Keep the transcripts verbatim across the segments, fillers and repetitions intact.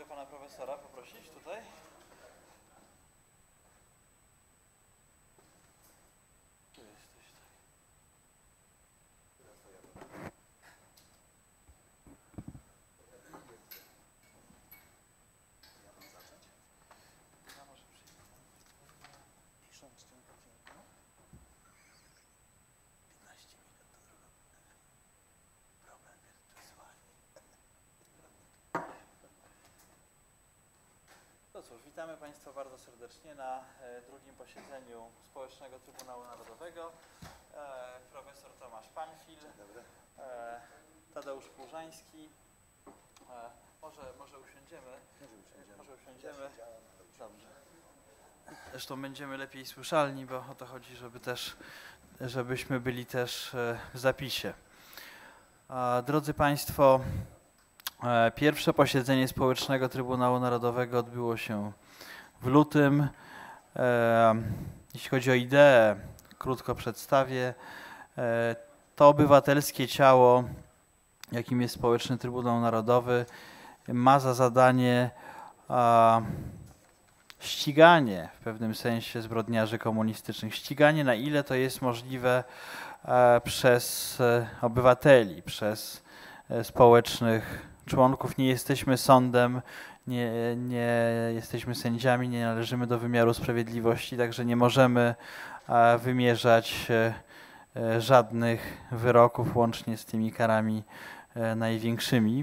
pana profesora poprosić tutaj. Tu jesteś. Ja mam zacząć? Ja może przyjdę. Piszą z tym papierem. piętnaście minut to droga. Problem wirtualny. No cóż, witamy Państwa bardzo serdecznie na e, drugim posiedzeniu Społecznego Trybunału Narodowego. E, profesor Tomasz Panfil, e, Tadeusz Płużański. E, może, może usiądziemy. Może usiądziemy. Może usiądziemy. Dobrze. Zresztą będziemy lepiej słyszalni, bo o to chodzi, żeby też, żebyśmy byli też e, w zapisie. A, drodzy Państwo, e, pierwsze posiedzenie Społecznego Trybunału Narodowego odbyło się w lutym. E, jeśli chodzi o ideę, krótko przedstawię. E, to obywatelskie ciało, jakim jest Społeczny Trybunał Narodowy, ma za zadanie a, ściganie w pewnym sensie zbrodniarzy komunistycznych. Ściganie, na ile to jest możliwe e, przez e, obywateli, przez e, społecznych członków. Nie jesteśmy sądem, nie, nie jesteśmy sędziami, nie należymy do wymiaru sprawiedliwości, także nie możemy e, wymierzać e, e, żadnych wyroków, łącznie z tymi karami e, największymi.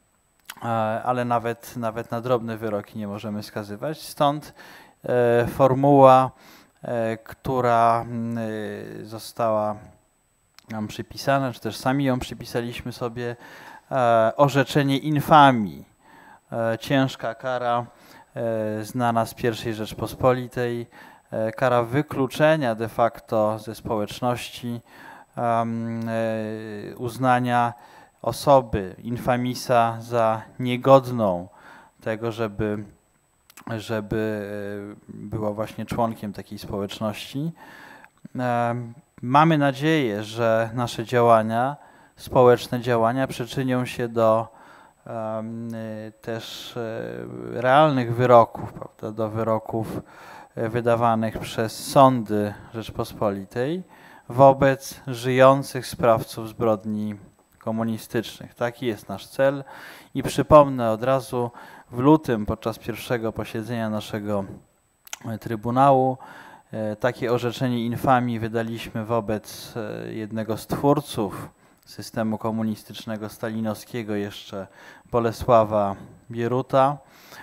Ale nawet, nawet na drobne wyroki nie możemy skazywać. Stąd e, formuła, e, która e, została nam przypisana, czy też sami ją przypisaliśmy sobie, e, orzeczenie infamii. E, ciężka kara e, znana z pierwszej Rzeczpospolitej, e, kara wykluczenia de facto ze społeczności, e, uznania osoby, infamisa, za niegodną tego, żeby, żeby była właśnie członkiem takiej społeczności. Mamy nadzieję, że nasze działania, społeczne działania przyczynią się do um, też realnych wyroków, prawda, do wyroków wydawanych przez sądy Rzeczpospolitej wobec żyjących sprawców zbrodni komunistycznych. Taki jest nasz cel i przypomnę od razu, w lutym podczas pierwszego posiedzenia naszego Trybunału e, takie orzeczenie infamii wydaliśmy wobec e, jednego z twórców systemu komunistycznego stalinowskiego, jeszcze Bolesława Bieruta.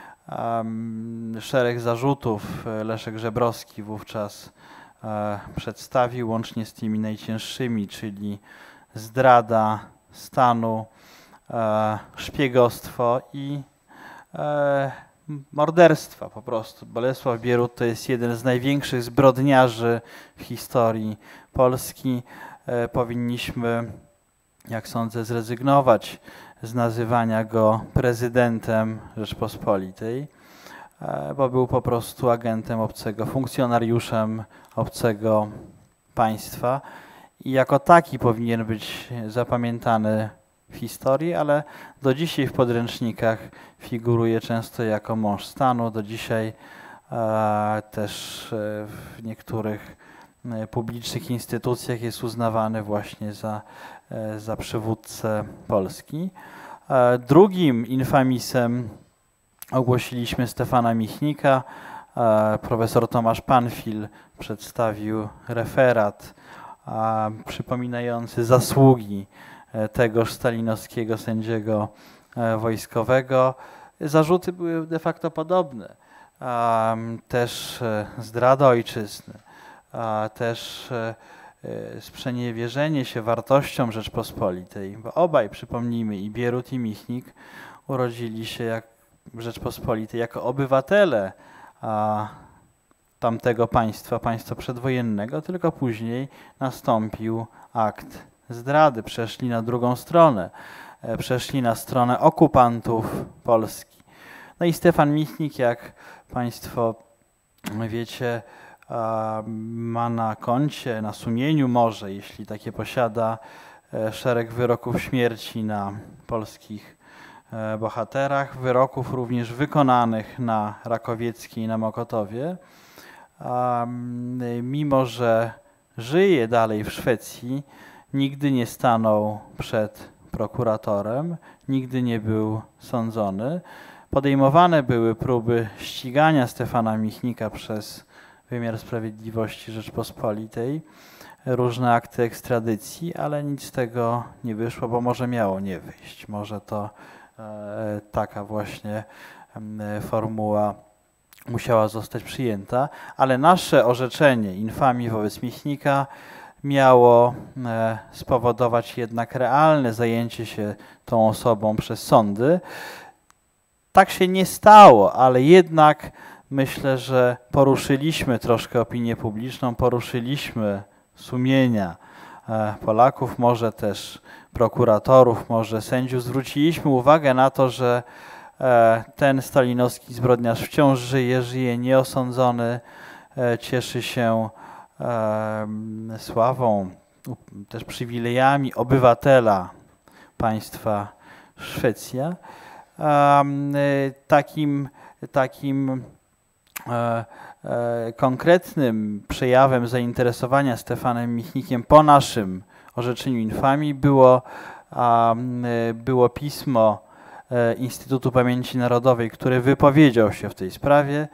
Um, szereg zarzutów Leszek Żebrowski wówczas e, przedstawił, łącznie z tymi najcięższymi, czyli zdrada stanu, e, szpiegostwo i e, morderstwa po prostu. Bolesław Bierut to jest jeden z największych zbrodniarzy w historii Polski. E, powinniśmy, jak sądzę, zrezygnować z nazywania go prezydentem Rzeczpospolitej, e, bo był po prostu agentem obcego, funkcjonariuszem obcego państwa. I jako taki powinien być zapamiętany w historii, ale do dzisiaj w podręcznikach figuruje często jako mąż stanu. Do dzisiaj e, też e, w niektórych e, publicznych instytucjach jest uznawany właśnie za, e, za przywódcę Polski. E, drugim infamisem ogłosiliśmy Stefana Michnika. E, profesor Tomasz Panfil przedstawił referat a, przypominający zasługi e, tegoż stalinowskiego sędziego e, wojskowego. Zarzuty były de facto podobne. A, też e, zdrada ojczyzny, a, też e, e, sprzeniewierzenie się wartościom Rzeczpospolitej, bo obaj, przypomnijmy, i Bierut, i Michnik urodzili się jak w Rzeczpospolitej jako obywatele a, tamtego państwa, państwa przedwojennego, tylko później nastąpił akt zdrady. Przeszli na drugą stronę, przeszli na stronę okupantów Polski. No i Stefan Michnik, jak Państwo wiecie, ma na koncie, na sumieniu może, jeśli takie posiada, szereg wyroków śmierci na polskich bohaterach, wyroków również wykonanych na Rakowieckiej i na Mokotowie. Mimo że żyje dalej w Szwecji, nigdy nie stanął przed prokuratorem, nigdy nie był sądzony. Podejmowane były próby ścigania Stefana Michnika przez wymiar sprawiedliwości Rzeczpospolitej, różne akty ekstradycji, ale nic z tego nie wyszło, bo może miało nie wyjść. Może to e, taka właśnie e, formuła musiała zostać przyjęta, ale nasze orzeczenie infamii wobec Michnika miało e, spowodować jednak realne zajęcie się tą osobą przez sądy. Tak się nie stało, ale jednak myślę, że poruszyliśmy troszkę opinię publiczną, poruszyliśmy sumienia e, Polaków, może też prokuratorów, może sędziów. Zwróciliśmy uwagę na to, że e, ten stalinowski zbrodniarz wciąż żyje, żyje nieosądzony, e, cieszy się e, sławą, też przywilejami obywatela państwa Szwecja. Um, takim takim e, e, konkretnym przejawem zainteresowania Stefanem Michnikiem po naszym orzeczeniu infamii było, um, było pismo e, Instytutu Pamięci Narodowej, który wypowiedział się w tej sprawie,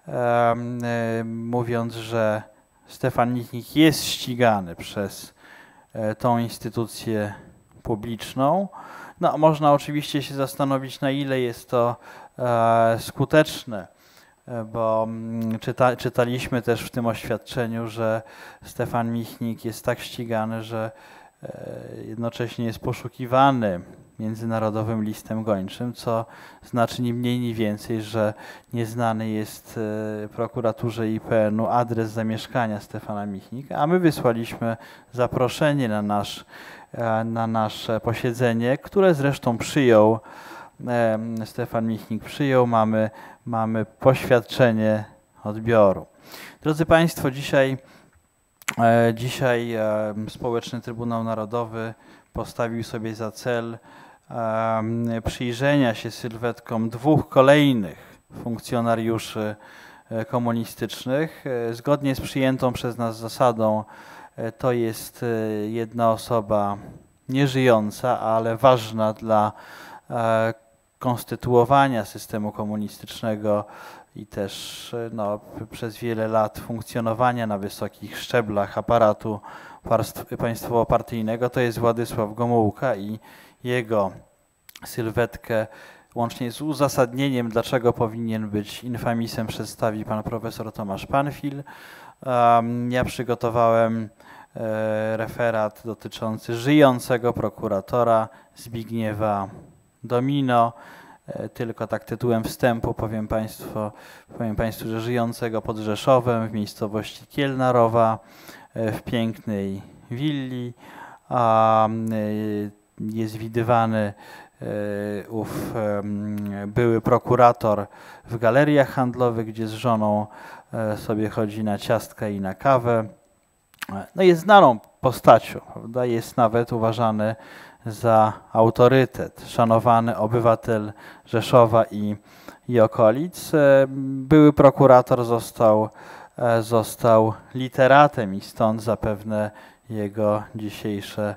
um, e, mówiąc, że Stefan Michnik jest ścigany przez e, tą instytucję publiczną. No, można oczywiście się zastanowić, na ile jest to e, skuteczne, e, bo m, czyta, czytaliśmy też w tym oświadczeniu, że Stefan Michnik jest tak ścigany, że e, jednocześnie jest poszukiwany międzynarodowym listem gończym, co znaczy ni mniej, ni więcej, że nieznany jest e, prokuraturze I P N u adres zamieszkania Stefana Michnika, a my wysłaliśmy zaproszenie na nasz na nasze posiedzenie, które zresztą przyjął, e, Stefan Michnik przyjął, mamy, mamy poświadczenie odbioru. Drodzy Państwo, dzisiaj, e, dzisiaj e, Społeczny Trybunał Narodowy postawił sobie za cel e, przyjrzenia się sylwetkom dwóch kolejnych funkcjonariuszy e, komunistycznych. E, zgodnie z przyjętą przez nas zasadą to jest jedna osoba nieżyjąca, ale ważna dla konstytuowania systemu komunistycznego i też no, przez wiele lat funkcjonowania na wysokich szczeblach aparatu państwowo-partyjnego. To jest Władysław Gomułka i jego sylwetkę łącznie z uzasadnieniem, dlaczego powinien być infamisem, przedstawi pan profesor Tomasz Panfil. Ja przygotowałem referat dotyczący żyjącego prokuratora Zbigniewa Domino. Tylko tak tytułem wstępu powiem Państwu, powiem Państwu, że żyjącego pod Rzeszowem w miejscowości Kielnarowa w pięknej willi. Jest widywany ów były prokurator w galeriach handlowych, gdzie z żoną sobie chodzi na ciastka i na kawę. No jest znaną postacią, prawda? Jest nawet uważany za autorytet, szanowany obywatel Rzeszowa i, i okolic. Były prokurator został, został literatem i stąd zapewne jego dzisiejsze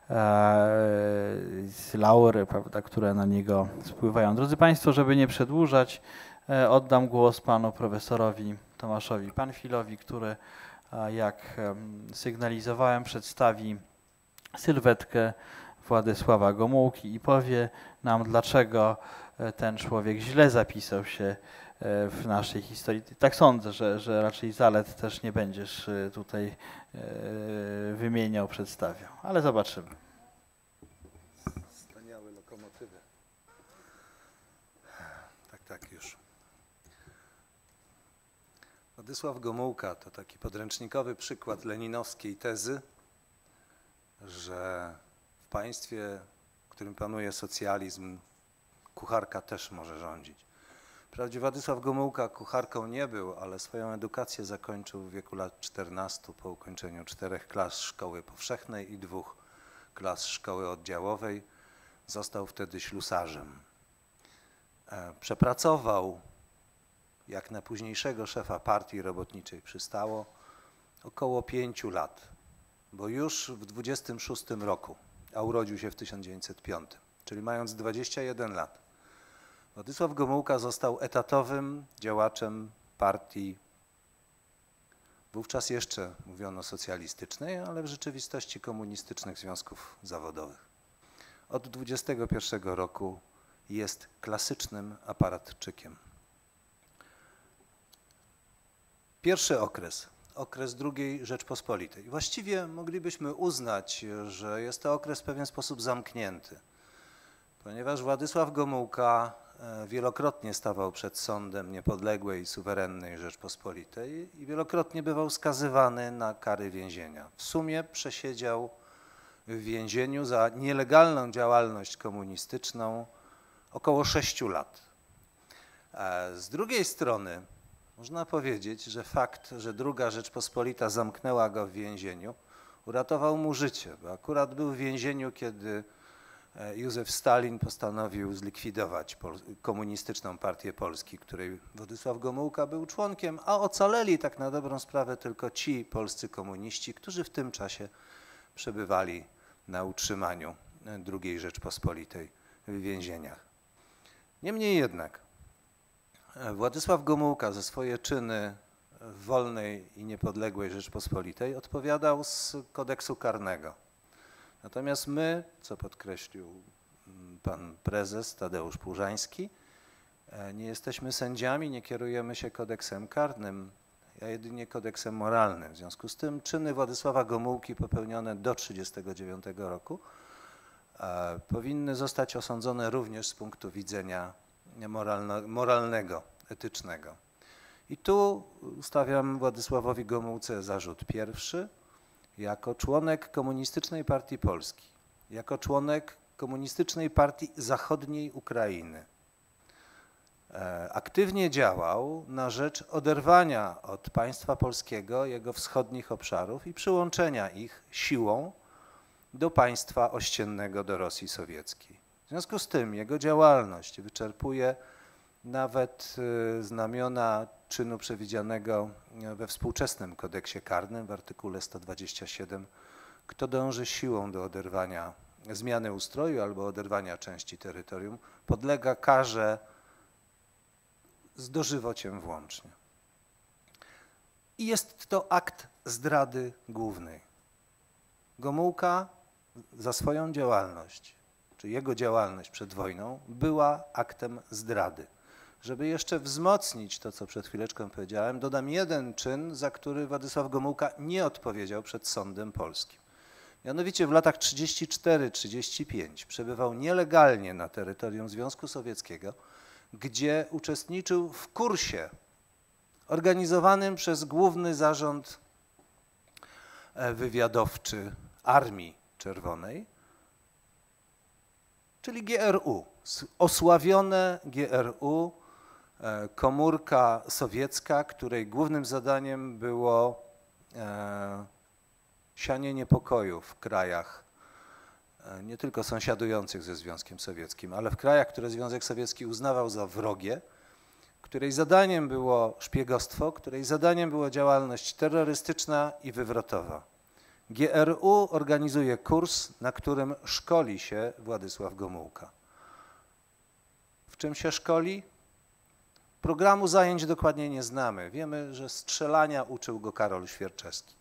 laury, prawda, które na niego spływają. Drodzy Państwo, żeby nie przedłużać, oddam głos panu profesorowi Tomaszowi Panfilowi, który, jak sygnalizowałem, przedstawi sylwetkę Władysława Gomułki i powie nam, dlaczego ten człowiek źle zapisał się w naszej historii. Tak sądzę, że, że raczej zalet też nie będziesz tutaj wymieniał, przedstawiał, ale zobaczymy. Wspaniałe lokomotywy. Tak, tak, już. Władysław Gomułka to taki podręcznikowy przykład leninowskiej tezy, że w państwie, w którym panuje socjalizm, kucharka też może rządzić. Wprawdzie Władysław Gomułka kucharką nie był, ale swoją edukację zakończył w wieku lat czternastu po ukończeniu czterech klas szkoły powszechnej i dwóch klas szkoły oddziałowej. Został wtedy ślusarzem. Przepracował, jak na późniejszego szefa partii robotniczej przystało, około pięciu lat, bo już w dwudziestym szóstym roku, a urodził się w tysiąc dziewięćset piątym, czyli mając dwadzieścia jeden lat, Władysław Gomułka został etatowym działaczem partii, wówczas jeszcze mówiono socjalistycznej, ale w rzeczywistości komunistycznych związków zawodowych. Od dwudziestego pierwszego roku jest klasycznym aparatczykiem. Pierwszy okres, okres drugiej Rzeczpospolitej. Właściwie moglibyśmy uznać, że jest to okres w pewien sposób zamknięty, ponieważ Władysław Gomułka wielokrotnie stawał przed sądem niepodległej, suwerennej Rzeczpospolitej i wielokrotnie bywał skazywany na kary więzienia. W sumie przesiedział w więzieniu za nielegalną działalność komunistyczną około sześciu lat. Z drugiej strony można powiedzieć, że fakt, że druga Rzeczpospolita zamknęła go w więzieniu, uratował mu życie, bo akurat był w więzieniu, kiedy Józef Stalin postanowił zlikwidować Komunistyczną Partię Polski, której Władysław Gomułka był członkiem, a ocaleli tak na dobrą sprawę tylko ci polscy komuniści, którzy w tym czasie przebywali na utrzymaniu drugiej Rzeczpospolitej w więzieniach. Niemniej jednak Władysław Gomułka za swoje czyny w wolnej i niepodległej Rzeczpospolitej odpowiadał z kodeksu karnego. Natomiast my, co podkreślił pan prezes Tadeusz Płużański, nie jesteśmy sędziami, nie kierujemy się kodeksem karnym, a jedynie kodeksem moralnym. W związku z tym czyny Władysława Gomułki popełnione do tysiąc dziewięćset trzydziestego dziewiątego roku powinny zostać osądzone również z punktu widzenia moralno, moralnego, etycznego. I tu stawiam Władysławowi Gomułce zarzut pierwszy. Jako członek Komunistycznej Partii Polski, jako członek Komunistycznej Partii Zachodniej Ukrainy, aktywnie działał na rzecz oderwania od państwa polskiego jego wschodnich obszarów i przyłączenia ich siłą do państwa ościennego, do Rosji Sowieckiej. W związku z tym jego działalność wyczerpuje nawet znamiona czynu przewidzianego we współczesnym kodeksie karnym w artykule sto dwadzieścia siedem. Kto dąży siłą do oderwania, zmiany ustroju albo oderwania części terytorium, podlega karze z dożywociem włącznie. I jest to akt zdrady głównej. Gomułka za swoją działalność, czy jego działalność przed wojną, była aktem zdrady. Żeby jeszcze wzmocnić to, co przed chwileczką powiedziałem, dodam jeden czyn, za który Władysław Gomułka nie odpowiedział przed sądem polskim. Mianowicie w latach trzydziestym czwartym trzydziestym piątym przebywał nielegalnie na terytorium Związku Sowieckiego, gdzie uczestniczył w kursie organizowanym przez Główny Zarząd Wywiadowczy Armii Czerwonej, czyli G R U, osławione G R U, komórka sowiecka, której głównym zadaniem było sianie niepokoju w krajach nie tylko sąsiadujących ze Związkiem Sowieckim, ale w krajach, które Związek Sowiecki uznawał za wrogie, której zadaniem było szpiegostwo, której zadaniem była działalność terrorystyczna i wywrotowa. G R U organizuje kurs, na którym szkoli się Władysław Gomułka. W czym się szkoli? Programu zajęć dokładnie nie znamy. Wiemy, że strzelania uczył go Karol Świerczewski.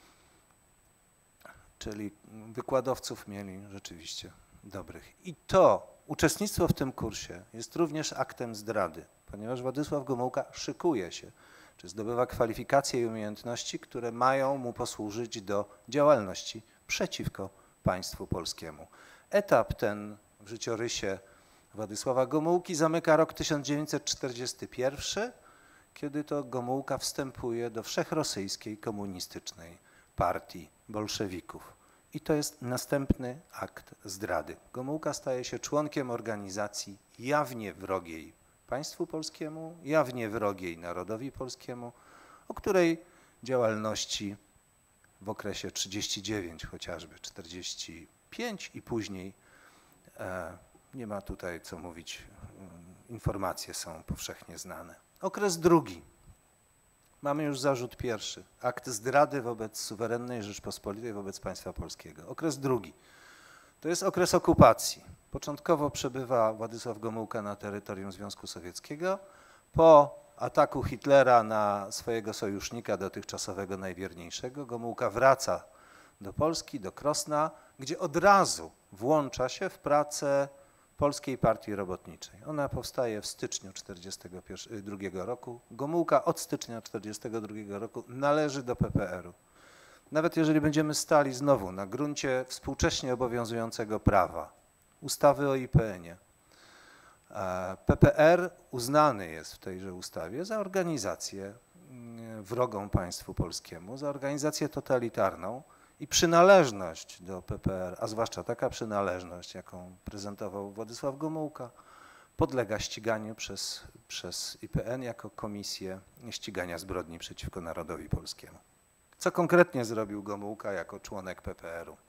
Czyli wykładowców mieli rzeczywiście dobrych. I to uczestnictwo w tym kursie jest również aktem zdrady, ponieważ Władysław Gomułka szykuje się, czy zdobywa kwalifikacje i umiejętności, które mają mu posłużyć do działalności przeciwko państwu polskiemu. Etap ten w życiorysie Władysława Gomułki zamyka rok tysiąc dziewięćset czterdziesty pierwszy, kiedy to Gomułka wstępuje do Wszechrosyjskiej Komunistycznej Partii Bolszewików. I to jest następny akt zdrady. Gomułka staje się członkiem organizacji jawnie wrogiej państwu polskiemu, jawnie wrogiej narodowi polskiemu, o której działalności w okresie trzydziesty dziewiąty chociażby, czterdziesty piąty i później e, nie ma tutaj co mówić informacje są powszechnie znane. Okres drugi. Mamy już zarzut pierwszy. Akt zdrady wobec suwerennej Rzeczpospolitej, wobec państwa polskiego. Okres drugi. To jest okres okupacji. Początkowo przebywa Władysław Gomułka na terytorium Związku Sowieckiego. Po ataku Hitlera na swojego sojusznika, dotychczasowego najwierniejszego, Gomułka wraca do Polski, do Krosna, gdzie od razu włącza się w pracę Polskiej Partii Robotniczej. Ona powstaje w styczniu tysiąc dziewięćset czterdziestego drugiego roku. Gomułka od stycznia tysiąc dziewięćset czterdziestego drugiego roku należy do P P R-u. Nawet jeżeli będziemy stali znowu na gruncie współcześnie obowiązującego prawa, ustawy o I P N-ie, P P R uznany jest w tejże ustawie za organizację wrogą państwu polskiemu, za organizację totalitarną i przynależność do P P R, a zwłaszcza taka przynależność, jaką prezentował Władysław Gomułka, podlega ściganiu przez, przez I P N jako Komisję Ścigania Zbrodni przeciwko Narodowi Polskiemu. Co konkretnie zrobił Gomułka jako członek P P R-u?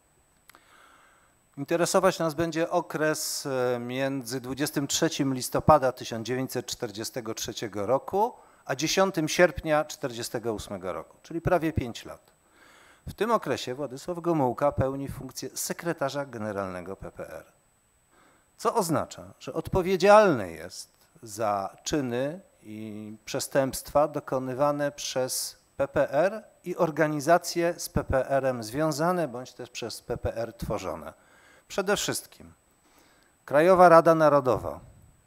Interesować nas będzie okres między dwudziestego trzeciego listopada tysiąc dziewięćset czterdziestego trzeciego roku a dziesiątego sierpnia tysiąc dziewięćset czterdziestego ósmego roku, czyli prawie pięć lat. W tym okresie Władysław Gomułka pełni funkcję sekretarza generalnego P P R, co oznacza, że odpowiedzialny jest za czyny i przestępstwa dokonywane przez P P R i organizacje z P P R-em związane bądź też przez P P R tworzone. Przede wszystkim Krajowa Rada Narodowa,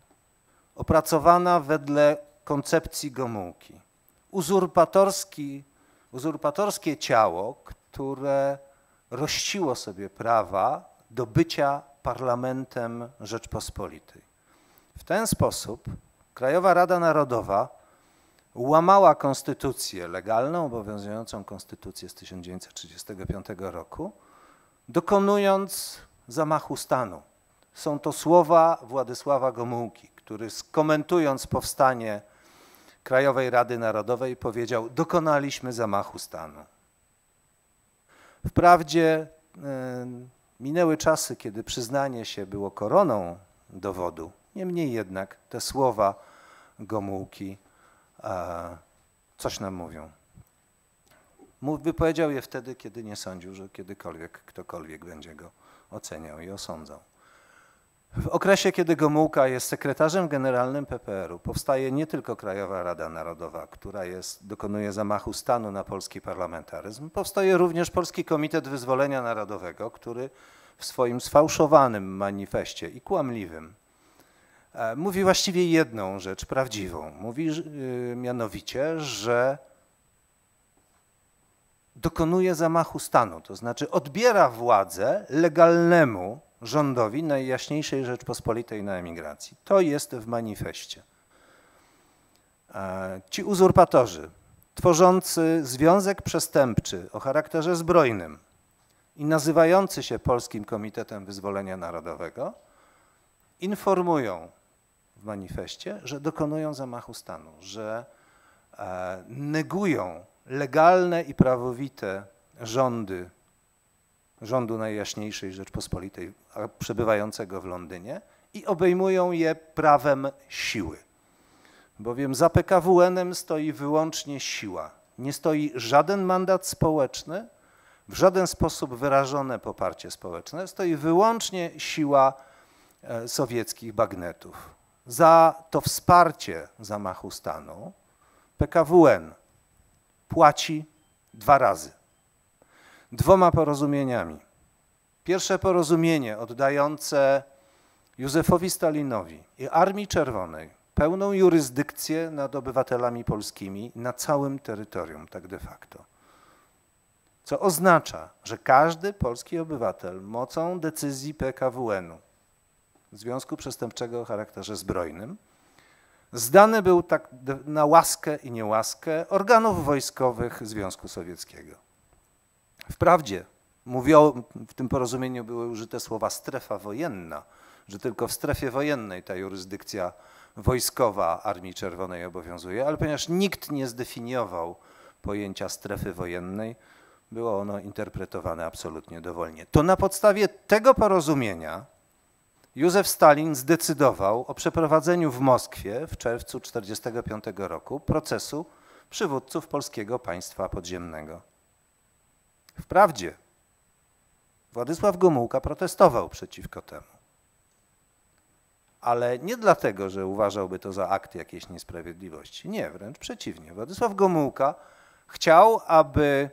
opracowana wedle koncepcji Gomułki, uzurpatorski, uzurpatorskie ciało, które rościło sobie prawa do bycia parlamentem Rzeczpospolitej. W ten sposób Krajowa Rada Narodowa łamała konstytucję legalną, obowiązującą konstytucję z tysiąc dziewięćset trzydziestego piątego roku, dokonując zamachu stanu. Są to słowa Władysława Gomułki, który komentując powstanie Krajowej Rady Narodowej powiedział: dokonaliśmy zamachu stanu. Wprawdzie y, minęły czasy, kiedy przyznanie się było koroną dowodu, niemniej jednak te słowa Gomułki a, coś nam mówią. Wypowiedział je wtedy, kiedy nie sądził, że kiedykolwiek ktokolwiek będzie go oceniał i osądzał. W okresie, kiedy Gomułka jest sekretarzem generalnym P P R-u, powstaje nie tylko Krajowa Rada Narodowa, która jest, dokonuje zamachu stanu na polski parlamentaryzm, powstaje również Polski Komitet Wyzwolenia Narodowego, który w swoim sfałszowanym manifestie i kłamliwym mówi właściwie jedną rzecz prawdziwą. Mówi yy, mianowicie, że dokonuje zamachu stanu, to znaczy odbiera władzę legalnemu rządowi Najjaśniejszej Rzeczpospolitej na emigracji. To jest w manifestie. Ci uzurpatorzy, tworzący związek przestępczy o charakterze zbrojnym i nazywający się Polskim Komitetem Wyzwolenia Narodowego, informują w manifestie, że dokonują zamachu stanu, że negują legalne i prawowite rządy rządu Najjaśniejszej Rzeczpospolitej przebywającego w Londynie i obejmują je prawem siły. Bowiem za P K W N-em stoi wyłącznie siła. Nie stoi żaden mandat społeczny, w żaden sposób wyrażone poparcie społeczne, stoi wyłącznie siła sowieckich bagnetów. Za to wsparcie zamachu stanu P K W N płaci dwa razy. Dwoma porozumieniami. Pierwsze porozumienie oddające Józefowi Stalinowi i Armii Czerwonej pełną jurysdykcję nad obywatelami polskimi na całym terytorium, tak de facto. Co oznacza, że każdy polski obywatel mocą decyzji P K W N-u, Związku Przestępczego o charakterze zbrojnym, zdany był tak na łaskę i niełaskę organów wojskowych Związku Sowieckiego. Wprawdzie mówią, w tym porozumieniu były użyte słowa strefa wojenna, że tylko w strefie wojennej ta jurysdykcja wojskowa Armii Czerwonej obowiązuje, ale ponieważ nikt nie zdefiniował pojęcia strefy wojennej, było ono interpretowane absolutnie dowolnie. To na podstawie tego porozumienia Józef Stalin zdecydował o przeprowadzeniu w Moskwie w czerwcu tysiąc dziewięćset czterdziestego piątego roku procesu przywódców polskiego państwa podziemnego. Wprawdzie Władysław Gomułka protestował przeciwko temu, ale nie dlatego, że uważałby to za akt jakiejś niesprawiedliwości. Nie, wręcz przeciwnie. Władysław Gomułka chciał, aby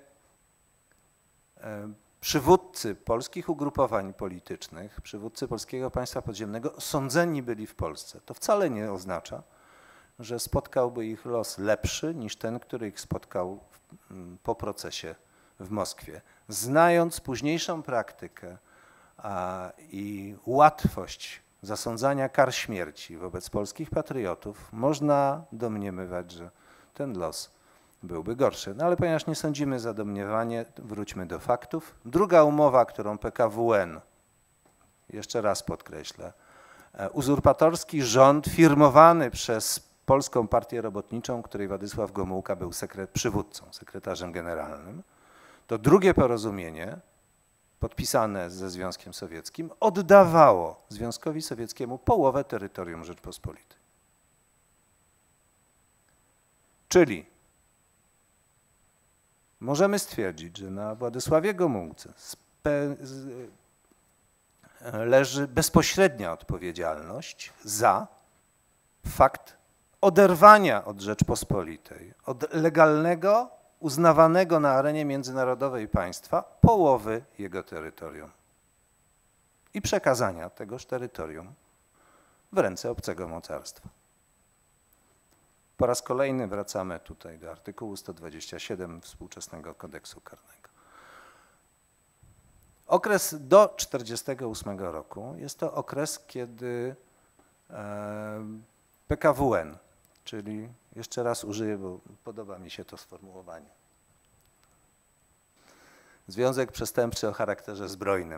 przywódcy polskich ugrupowań politycznych, przywódcy polskiego państwa podziemnego sądzeni byli w Polsce. To wcale nie oznacza, że spotkałby ich los lepszy niż ten, który ich spotkał po procesie w Moskwie. Znając późniejszą praktykę a, i łatwość zasądzania kar śmierci wobec polskich patriotów, można domniemywać, że ten los byłby gorszy. No ale ponieważ nie sądzimy za domniewanie, wróćmy do faktów. Druga umowa, którą P K W N, jeszcze raz podkreślę, uzurpatorski rząd firmowany przez Polską Partię Robotniczą, której Władysław Gomułka był sekret, przywódcą, sekretarzem generalnym, to drugie porozumienie podpisane ze Związkiem Sowieckim oddawało Związkowi Sowieckiemu połowę terytorium Rzeczpospolitej. Czyli możemy stwierdzić, że na Władysławie Gomułce leży bezpośrednia odpowiedzialność za fakt oderwania od Rzeczpospolitej, od legalnego, uznawanego na arenie międzynarodowej państwa połowy jego terytorium i przekazania tegoż terytorium w ręce obcego mocarstwa. Po raz kolejny wracamy tutaj do artykułu sto dwudziestego siódmego współczesnego kodeksu karnego. Okres do tysiąc dziewięćset czterdziestego ósmego roku jest to okres, kiedy P K W N, czyli jeszcze raz użyję, bo podoba mi się to sformułowanie, Związek Przestępczy o charakterze zbrojnym.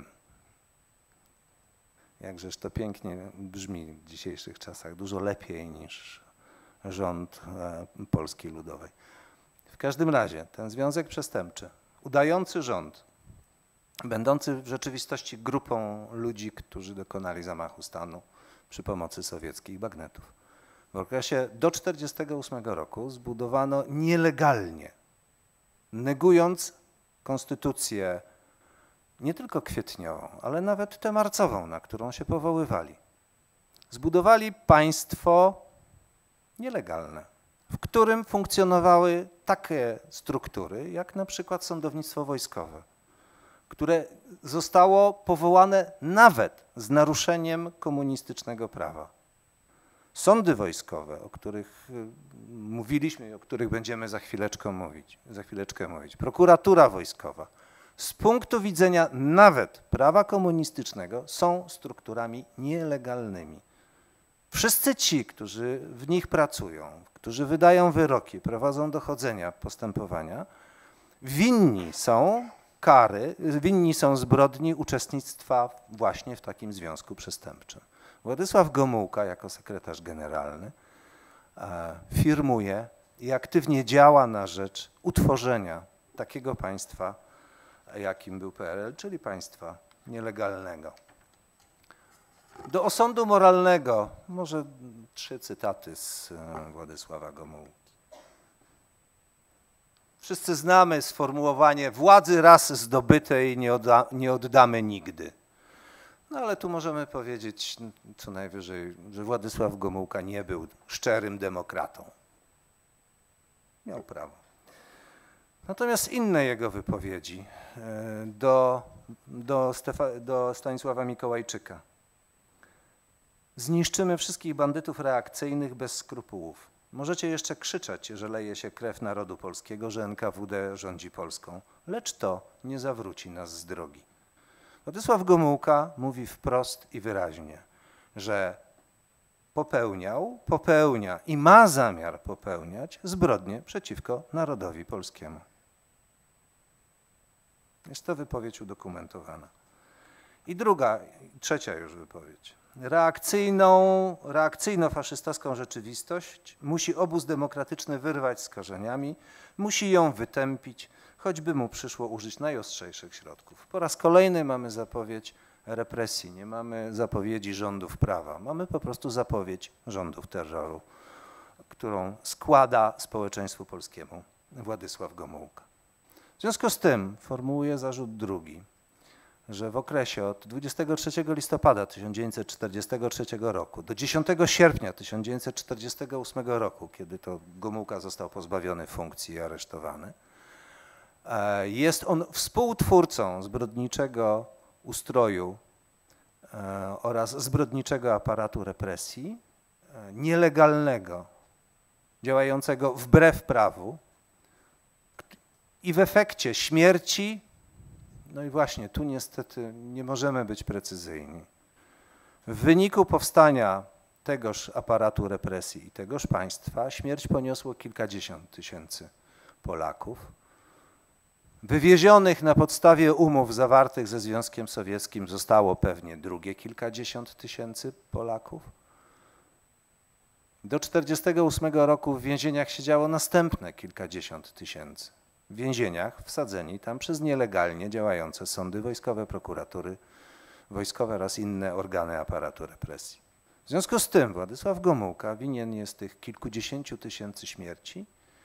Jakżeż to pięknie brzmi w dzisiejszych czasach, dużo lepiej niż rząd Polski Ludowej. W każdym razie ten związek przestępczy, udający rząd, będący w rzeczywistości grupą ludzi, którzy dokonali zamachu stanu przy pomocy sowieckich bagnetów. W okresie do tysiąc dziewięćset czterdziestego ósmego roku zbudowano nielegalnie, negując konstytucję nie tylko kwietniową, ale nawet tę marcową, na którą się powoływali. Zbudowali państwo nielegalne, w którym funkcjonowały takie struktury, jak na przykład sądownictwo wojskowe, które zostało powołane nawet z naruszeniem komunistycznego prawa. Sądy wojskowe, o których mówiliśmy i o których będziemy za chwileczkę mówić, za chwileczkę mówić, prokuratura wojskowa, z punktu widzenia nawet prawa komunistycznego są strukturami nielegalnymi. Wszyscy ci, którzy w nich pracują, którzy wydają wyroki, prowadzą dochodzenia, postępowania, winni są kary, winni są zbrodni uczestnictwa właśnie w takim związku przestępczym. Władysław Gomułka jako sekretarz generalny firmuje i aktywnie działa na rzecz utworzenia takiego państwa, jakim był P R L, czyli państwa nielegalnego. Do osądu moralnego może trzy cytaty z Władysława Gomułki. Wszyscy znamy sformułowanie władzy raz zdobytej nie, odda, nie oddamy nigdy. No ale tu możemy powiedzieć co najwyżej, że Władysław Gomułka nie był szczerym demokratą. Miał prawo. Natomiast inne jego wypowiedzi do, do, Stefa, do Stanisława Mikołajczyka. Zniszczymy wszystkich bandytów reakcyjnych bez skrupułów. Możecie jeszcze krzyczeć, że leje się krew narodu polskiego, że N K W D rządzi Polską, lecz to nie zawróci nas z drogi. Władysław Gomułka mówi wprost i wyraźnie, że popełniał, popełnia i ma zamiar popełniać zbrodnie przeciwko narodowi polskiemu. Jest to wypowiedź udokumentowana. I druga, trzecia już wypowiedź. Reakcyjną, reakcyjno-faszystowską rzeczywistość musi obóz demokratyczny wyrwać z korzeniami, musi ją wytępić, choćby mu przyszło użyć najostrzejszych środków. Po raz kolejny mamy zapowiedź represji, nie mamy zapowiedzi rządów prawa. Mamy po prostu zapowiedź rządów terroru, którą składa społeczeństwu polskiemu Władysław Gomułka. W związku z tym formułuję zarzut drugi, że w okresie od dwudziestego trzeciego listopada tysiąc dziewięćset czterdziestego trzeciego roku do dziesiątego sierpnia tysiąc dziewięćset czterdziestego ósmego roku, kiedy to Gomułka został pozbawiony funkcji i aresztowany, jest on współtwórcą zbrodniczego ustroju oraz zbrodniczego aparatu represji, nielegalnego, działającego wbrew prawu i w efekcie śmierci, no i właśnie tu niestety nie możemy być precyzyjni, w wyniku powstania tegoż aparatu represji i tegoż państwa śmierć poniosło kilkadziesiąt tysięcy Polaków. Wywiezionych na podstawie umów zawartych ze Związkiem Sowieckim zostało pewnie drugie kilkadziesiąt tysięcy Polaków. Do tysiąc dziewięćset czterdziestego ósmego roku w więzieniach siedziało następne kilkadziesiąt tysięcy. W więzieniach wsadzeni tam przez nielegalnie działające sądy wojskowe, prokuratury wojskowe oraz inne organy aparatu represji. W związku z tym Władysław Gomułka winien jest tych kilkudziesięciu tysięcy śmierci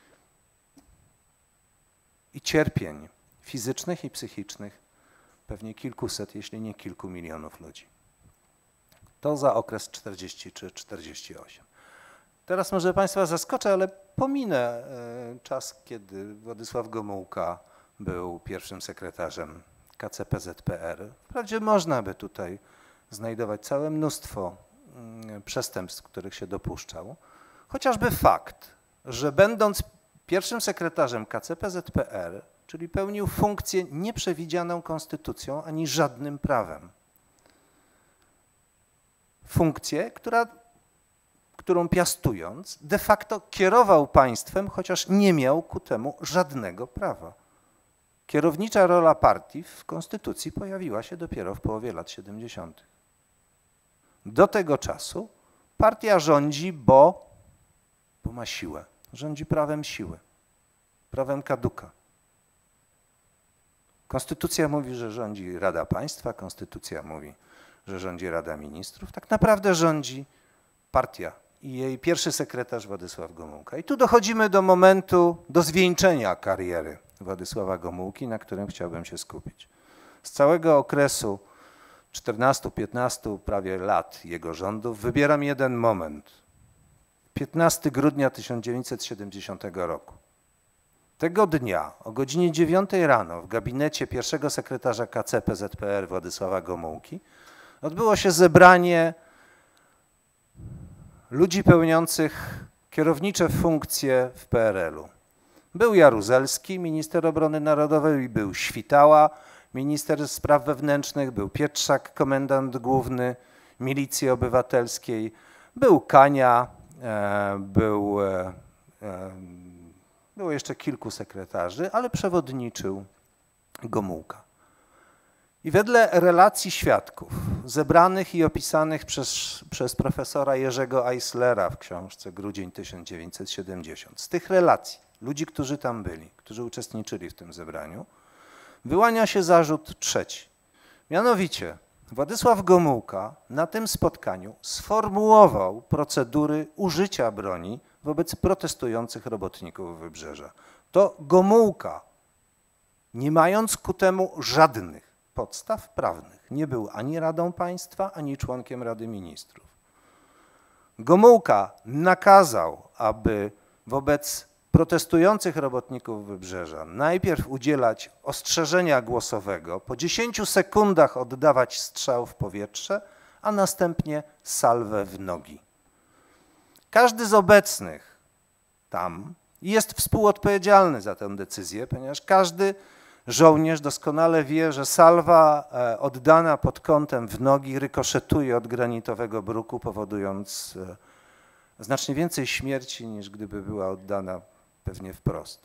i cierpień fizycznych i psychicznych pewnie kilkuset, jeśli nie kilku milionów ludzi. To za okres czterdziesty czy czterdziesty osiem. Teraz może Państwa zaskoczę, ale pominę czas, kiedy Władysław Gomułka był pierwszym sekretarzem K C P Z P R. Wprawdzie można by tutaj znajdować całe mnóstwo przestępstw, których się dopuszczał. Chociażby fakt, że będąc pierwszym sekretarzem K C P Z P R, czyli pełnił funkcję nieprzewidzianą konstytucją ani żadnym prawem. Funkcję, która, którą piastując de facto kierował państwem, chociaż nie miał ku temu żadnego prawa. Kierownicza rola partii w konstytucji pojawiła się dopiero w połowie lat siedemdziesiątych. Do tego czasu partia rządzi, bo, bo ma siłę. Rządzi prawem siły, prawem kaduka. Konstytucja mówi, że rządzi Rada Państwa, konstytucja mówi, że rządzi Rada Ministrów. Tak naprawdę rządzi partia i jej pierwszy sekretarz Władysław Gomułka. I tu dochodzimy do momentu, do zwieńczenia kariery Władysława Gomułki, na którym chciałbym się skupić. Z całego okresu czternastu, piętnastu prawie lat jego rządów wybieram jeden moment. piętnastego grudnia tysiąc dziewięćset siedemdziesiątego roku. Tego dnia o godzinie dziewiątej rano w gabinecie pierwszego sekretarza K C P Z P R Władysława Gomułki odbyło się zebranie ludzi pełniących kierownicze funkcje w P R L u. Był Jaruzelski, minister obrony narodowej, był Świtała, minister spraw wewnętrznych, był Pietrzak, komendant główny Milicji Obywatelskiej, był Kania, był, było jeszcze kilku sekretarzy, ale przewodniczył Gomułka. I wedle relacji świadków zebranych i opisanych przez, przez profesora Jerzego Eislera w książce Grudzień tysiąc dziewięćset siedemdziesiąt, z tych relacji, ludzi, którzy tam byli, którzy uczestniczyli w tym zebraniu, wyłania się zarzut trzeci. Mianowicie Władysław Gomułka na tym spotkaniu sformułował procedury użycia broni wobec protestujących robotników Wybrzeża. To Gomułka, nie mając ku temu żadnych podstaw prawnych, nie był ani Radą Państwa, ani członkiem Rady Ministrów. Gomułka nakazał, aby wobec protestujących robotników Wybrzeża najpierw udzielać ostrzeżenia głosowego, po dziesięciu sekundach oddawać strzał w powietrze, a następnie salwę w nogi. Każdy z obecnych tam jest współodpowiedzialny za tę decyzję, ponieważ każdy żołnierz doskonale wie, że salwa oddana pod kątem w nogi rykoszetuje od granitowego bruku, powodując znacznie więcej śmierci, niż gdyby była oddana pewnie wprost.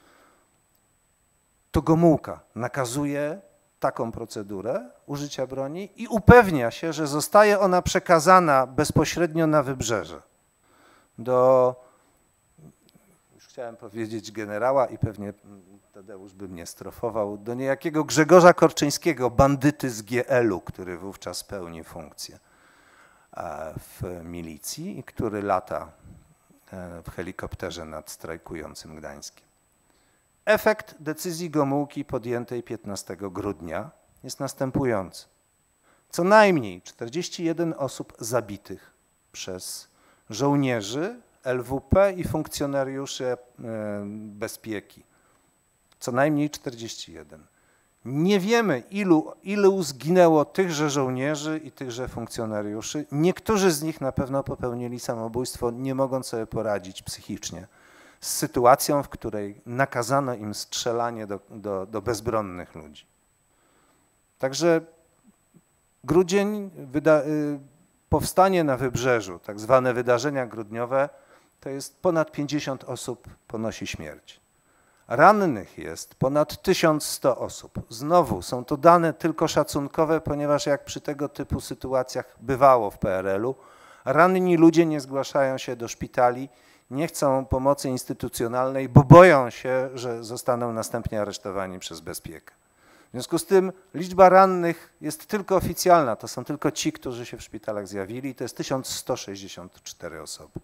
To Gomułka nakazuje taką procedurę użycia broni i upewnia się, że zostaje ona przekazana bezpośrednio na Wybrzeże do, już chciałem powiedzieć generała i pewnie Tadeusz by mnie strofował, do niejakiego Grzegorza Korczyńskiego, bandyty z G L u, który wówczas pełni funkcję w milicji i który lata w helikopterze nad strajkującym Gdańskiem. Efekt decyzji Gomułki podjętej piętnastego grudnia jest następujący. Co najmniej czterdzieści jeden osób zabitych przez żołnierzy L W P i funkcjonariuszy bezpieki. Co najmniej czterdzieści jeden. Nie wiemy, ilu, ilu zginęło tychże żołnierzy i tychże funkcjonariuszy. Niektórzy z nich na pewno popełnili samobójstwo, nie mogąc sobie poradzić psychicznie z sytuacją, w której nakazano im strzelanie do, do, do bezbronnych ludzi. Także grudzień, wyda, powstanie na Wybrzeżu, tak zwane wydarzenia grudniowe, to jest ponad pięćdziesiąt osób ponosi śmierć. Rannych jest ponad tysiąc sto osób. Znowu są to dane tylko szacunkowe, ponieważ jak przy tego typu sytuacjach bywało w P R L u, ranni ludzie nie zgłaszają się do szpitali, nie chcą pomocy instytucjonalnej, bo boją się, że zostaną następnie aresztowani przez bezpiekę. W związku z tym liczba rannych jest tylko oficjalna, to są tylko ci, którzy się w szpitalach zjawili, to jest tysiąc sto sześćdziesiąt cztery osoby.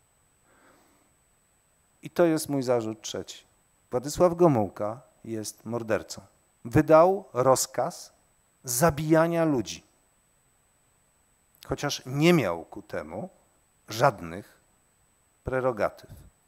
I to jest mój zarzut trzeci. Władysław Gomułka jest mordercą. Wydał rozkaz zabijania ludzi, chociaż nie miał ku temu żadnych prerogatyw.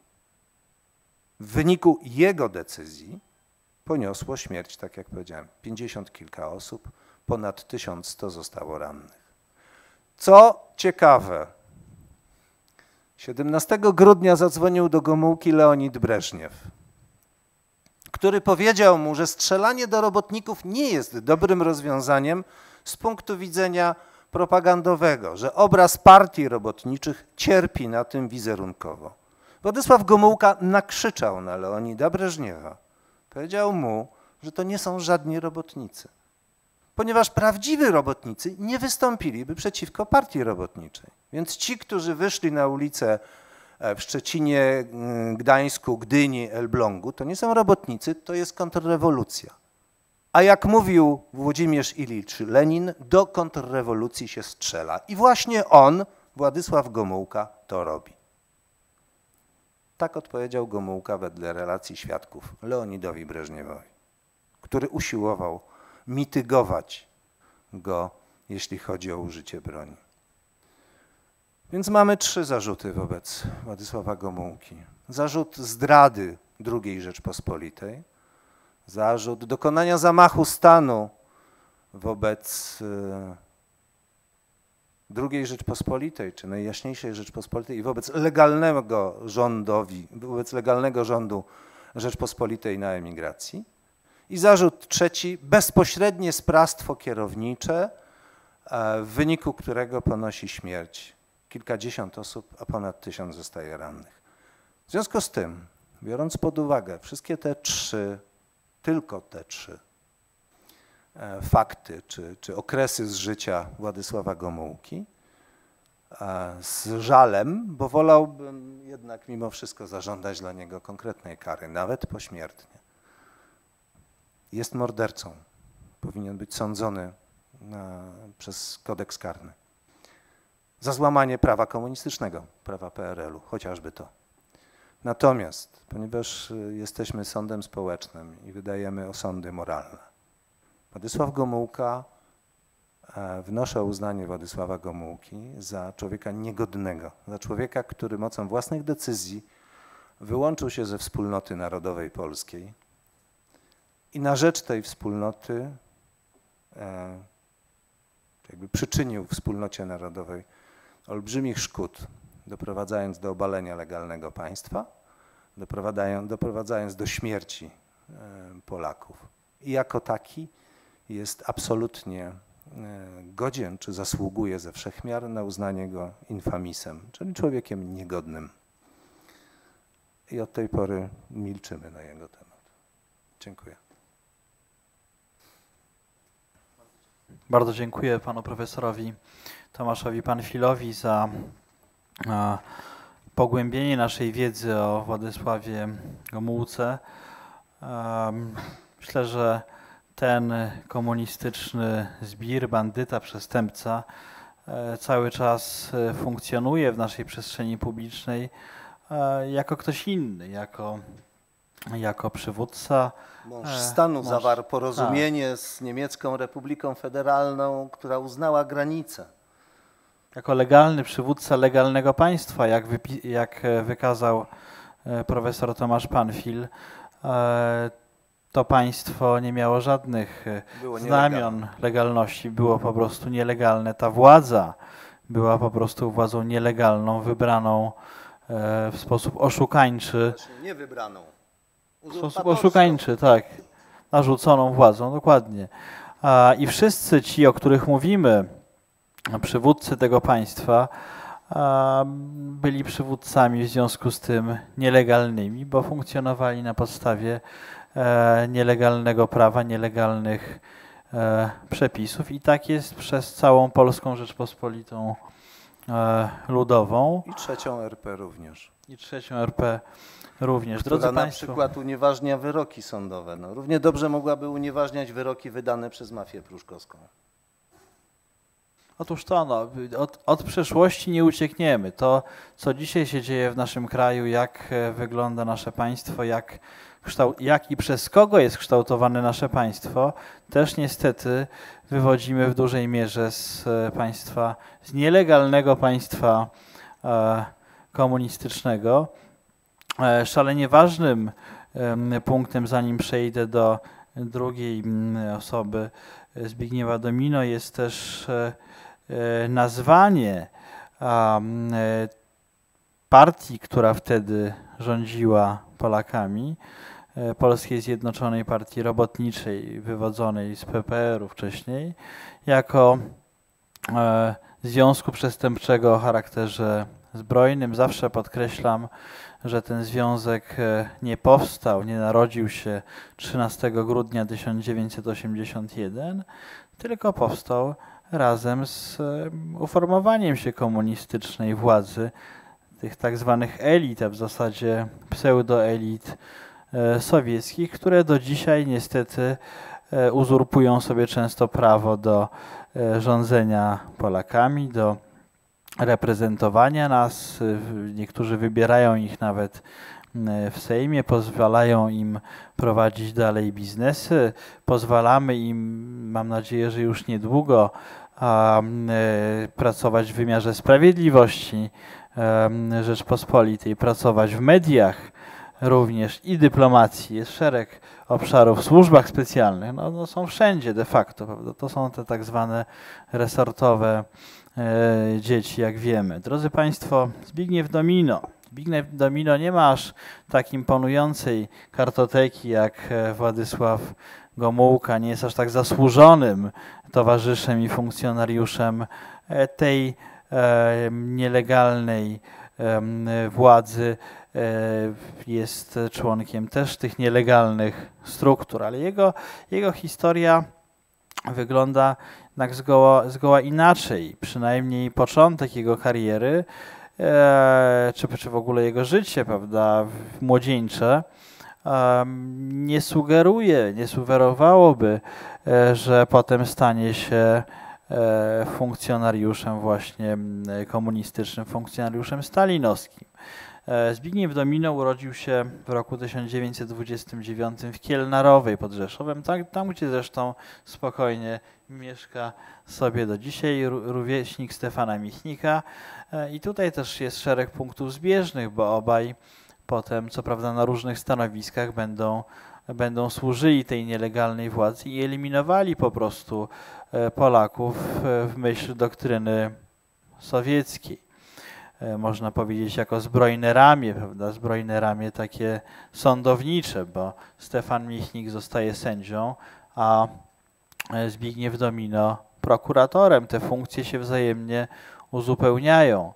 W wyniku jego decyzji poniosło śmierć, tak jak powiedziałem, pięćdziesiąt kilka osób, ponad tysiąc sto zostało rannych. Co ciekawe, siedemnastego grudnia zadzwonił do Gomułki Leonid Breżniew, który powiedział mu, że strzelanie do robotników nie jest dobrym rozwiązaniem z punktu widzenia propagandowego, że obraz partii robotniczych cierpi na tym wizerunkowo. Władysław Gomułka nakrzyczał na Leonida Breżniewa. Powiedział mu, że to nie są żadni robotnicy, ponieważ prawdziwi robotnicy nie wystąpiliby przeciwko partii robotniczej. Więc ci, którzy wyszli na ulicę w Szczecinie, Gdańsku, Gdyni, Elblągu, to nie są robotnicy, to jest kontrrewolucja. A jak mówił Włodzimierz Ilicz Lenin, do kontrrewolucji się strzela. I właśnie on, Władysław Gomułka, to robi. Tak odpowiedział Gomułka wedle relacji świadków Leonidowi Breżniewowi, który usiłował mitygować go, jeśli chodzi o użycie broni. Więc mamy trzy zarzuty wobec Władysława Gomułki. Zarzut zdrady drugiej Rzeczpospolitej, zarzut dokonania zamachu stanu wobec drugiej Rzeczpospolitej, czy Najjaśniejszej Rzeczpospolitej i wobec legalnego rządowi, wobec legalnego rządu Rzeczpospolitej na emigracji. I zarzut trzeci, bezpośrednie sprawstwo kierownicze, w wyniku którego ponosi śmierć kilkadziesiąt osób, a ponad tysiąc zostaje rannych. W związku z tym, biorąc pod uwagę wszystkie te trzy, tylko te trzy fakty czy, czy okresy z życia Władysława Gomułki, z żalem, bo wolałbym jednak mimo wszystko zażądać dla niego konkretnej kary, nawet pośmiertnie. Jest mordercą, powinien być sądzony na, przez kodeks karny za złamanie prawa komunistycznego, prawa P R L u, chociażby to. Natomiast, ponieważ jesteśmy sądem społecznym i wydajemy osądy moralne, Władysław Gomułka, wnoszę o uznanie Władysława Gomułki za człowieka niegodnego, za człowieka, który mocą własnych decyzji wyłączył się ze wspólnoty narodowej polskiej i na rzecz tej wspólnoty jakby przyczynił wspólnocie narodowej olbrzymich szkód, doprowadzając do obalenia legalnego państwa, doprowadzając do śmierci Polaków. I jako taki jest absolutnie godzien, czy zasługuje ze wszech miar na uznanie go infamisem, czyli człowiekiem niegodnym. I od tej pory milczymy na jego temat. Dziękuję. Bardzo dziękuję panu profesorowi Tomaszowi Panfilowi za a, pogłębienie naszej wiedzy o Władysławie Gomułce. Myślę, że ten komunistyczny zbir, bandyta, przestępca cały czas funkcjonuje w naszej przestrzeni publicznej jako ktoś inny, jako, jako przywódca. Mąż stanu mąż, zawarł porozumienie tak. z Niemiecką Republiką Federalną, która uznała granice. Jako legalny przywódca legalnego państwa, jak, jak wykazał profesor Tomasz Panfil, to państwo nie miało żadnych było znamion nielegalne. legalności, było po prostu nielegalne. Ta władza była po prostu władzą nielegalną, wybraną w sposób oszukańczy. Nie wybraną. W sposób oszukańczy, tak. Narzuconą władzą, dokładnie. I wszyscy ci, o których mówimy, przywódcy tego państwa, byli przywódcami w związku z tym nielegalnymi, bo funkcjonowali na podstawie nielegalnego prawa, nielegalnych przepisów i tak jest przez całą Polską Rzeczpospolitą Ludową. I trzecią R P również. I trzecią R P również. Która Drodzy na Państwo, przykład unieważnia wyroki sądowe. No, równie dobrze mogłaby unieważniać wyroki wydane przez mafię pruszkowską. Otóż to, no, od, od przeszłości nie uciekniemy. To, co dzisiaj się dzieje w naszym kraju, jak wygląda nasze państwo, jak, kształt, jak i przez kogo jest kształtowane nasze państwo, też niestety wywodzimy w dużej mierze z państwa, z nielegalnego państwa e, komunistycznego. E, szalenie ważnym e, punktem, zanim przejdę do drugiej osoby Zbigniewa Domino, jest też e, nazwanie um, partii, która wtedy rządziła Polakami, Polskiej Zjednoczonej Partii Robotniczej, wywodzonej z P P R u wcześniej, jako e, związku przestępczego o charakterze zbrojnym. Zawsze podkreślam, że ten związek nie powstał, nie narodził się trzynastego grudnia tysiąc dziewięćset osiemdziesiątego pierwszego, tylko powstał razem z uformowaniem się komunistycznej władzy, tych tak zwanych elit, a w zasadzie pseudoelit sowieckich, które do dzisiaj niestety uzurpują sobie często prawo do rządzenia Polakami, do reprezentowania nas. Niektórzy wybierają ich nawet w Sejmie, pozwalają im prowadzić dalej biznesy, pozwalamy im, mam nadzieję, że już niedługo, a, e, pracować w wymiarze sprawiedliwości e, Rzeczpospolitej, pracować w mediach również i dyplomacji. Jest szereg obszarów w służbach specjalnych, no, no są wszędzie de facto, prawda? To są te tak zwane resortowe e, dzieci, jak wiemy. Drodzy Państwo, Zbigniew Domino. Zbigniew Domino nie ma aż tak imponującej kartoteki jak Władysław Gomułka, nie jest aż tak zasłużonym towarzyszem i funkcjonariuszem tej e, nielegalnej e, władzy. E, jest członkiem też tych nielegalnych struktur, ale jego, jego historia wygląda jednak zgoła, zgoła inaczej, przynajmniej początek jego kariery, e, czy, czy w ogóle jego życie, prawda, młodzieńcze, nie sugeruje, nie sugerowałoby, że potem stanie się funkcjonariuszem właśnie komunistycznym, funkcjonariuszem stalinowskim. Zbigniew Domino urodził się w roku tysiąc dziewięćset dwudziestym dziewiątym w Kielnarowej pod Rzeszowem, tam, tam gdzie zresztą spokojnie mieszka sobie do dzisiaj, rówieśnik Stefana Michnika. I tutaj też jest szereg punktów zbieżnych, bo obaj potem, co prawda na różnych stanowiskach, będą, będą służyli tej nielegalnej władzy i eliminowali po prostu Polaków w myśl doktryny sowieckiej. Można powiedzieć jako zbrojne ramię, prawda? Zbrojne ramię takie sądownicze, bo Stefan Michnik zostaje sędzią, a Zbigniew Domino prokuratorem. Te funkcje się wzajemnie uzupełniają.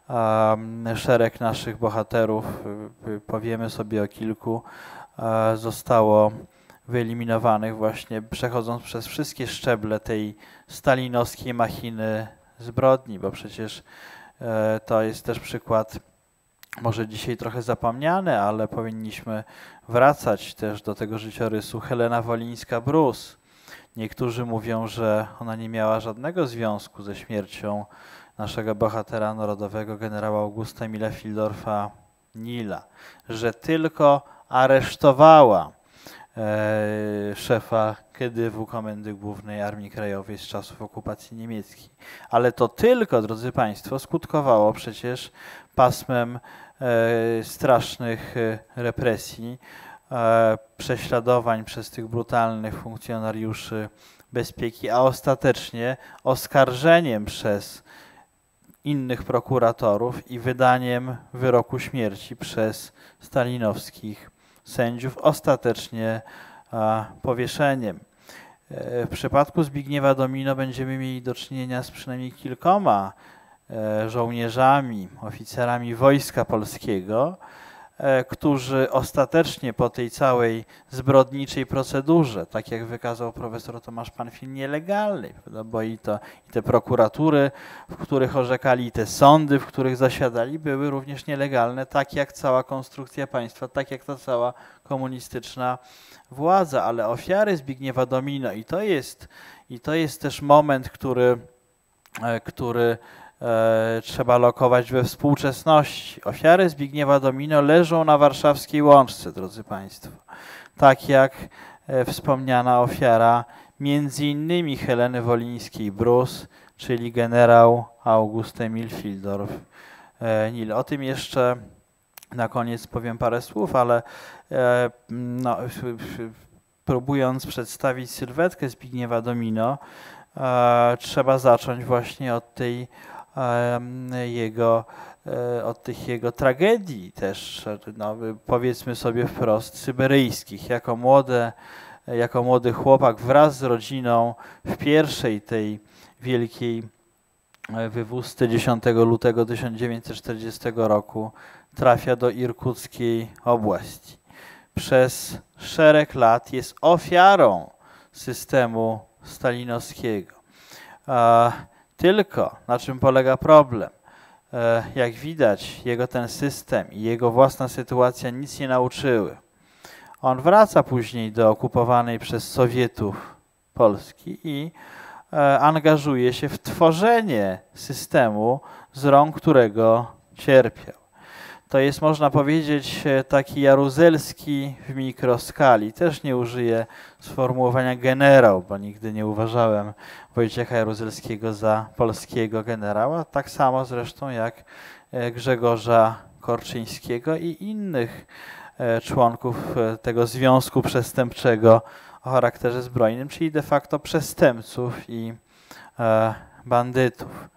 Szereg naszych bohaterów, powiemy sobie o kilku, zostało wyeliminowanych właśnie przechodząc przez wszystkie szczeble tej stalinowskiej machiny zbrodni, bo przecież to jest też przykład może dzisiaj trochę zapomniane, ale powinniśmy wracać też do tego życiorysu Helena Wolińska-Brus. Niektórzy mówią, że ona nie miała żadnego związku ze śmiercią naszego bohatera narodowego, generała Augusta Emila Fieldorfa Nila, że tylko aresztowała e, szefa K D W Komendy Głównej Armii Krajowej z czasów okupacji niemieckiej. Ale to tylko, drodzy Państwo, skutkowało przecież pasmem e, strasznych e, represji, e, prześladowań przez tych brutalnych funkcjonariuszy bezpieki, a ostatecznie oskarżeniem przez innych prokuratorów i wydaniem wyroku śmierci przez stalinowskich sędziów, ostatecznie a, powieszeniem. E, w przypadku Zbigniewa Domino będziemy mieli do czynienia z przynajmniej kilkoma e, żołnierzami, oficerami Wojska Polskiego, e, którzy ostatecznie po tej całej zbrodniczej procedurze, tak jak wykazał profesor Tomasz Panfil, nielegalnej, bo i, to, i te prokuratury, w których orzekali, i te sądy, w których zasiadali, były również nielegalne, tak jak cała konstrukcja państwa, tak jak ta cała komunistyczna władza. Ale ofiary Zbigniewa Domino, i to jest, i to jest też moment, który, który e, trzeba lokować we współczesności. Ofiary Zbigniewa Domino leżą na warszawskiej Łączce, drodzy Państwo. Tak jak e, wspomniana ofiara między innymi Heleny Wolińskiej-Brus, czyli generał August Emil Fieldorf e, Nil. O tym jeszcze na koniec powiem parę słów, ale e, no, próbując przedstawić sylwetkę Zbigniewa Domino, e, trzeba zacząć właśnie od tej e, jego, e, od tych jego tragedii też, no, powiedzmy sobie wprost, syberyjskich. Jako, młode, jako młody chłopak wraz z rodziną w pierwszej tej wielkiej wywózce dziesiątego lutego tysiąc dziewięćset czterdziestego roku trafia do Irkuckiej oblasti. Przez szereg lat jest ofiarą systemu stalinowskiego. E, tylko na czym polega problem? E, jak widać, jego ten system i jego własna sytuacja nic nie nauczyły. On wraca później do okupowanej przez Sowietów Polski i e, angażuje się w tworzenie systemu, z rąk którego cierpiał. To jest, można powiedzieć, taki jaruzelski w mikroskali. Też nie użyję sformułowania generał, bo nigdy nie uważałem Wojciecha Jaruzelskiego za polskiego generała. Tak samo zresztą jak Grzegorza Korczyńskiego i innych członków tego związku przestępczego o charakterze zbrojnym, czyli de facto przestępców i bandytów.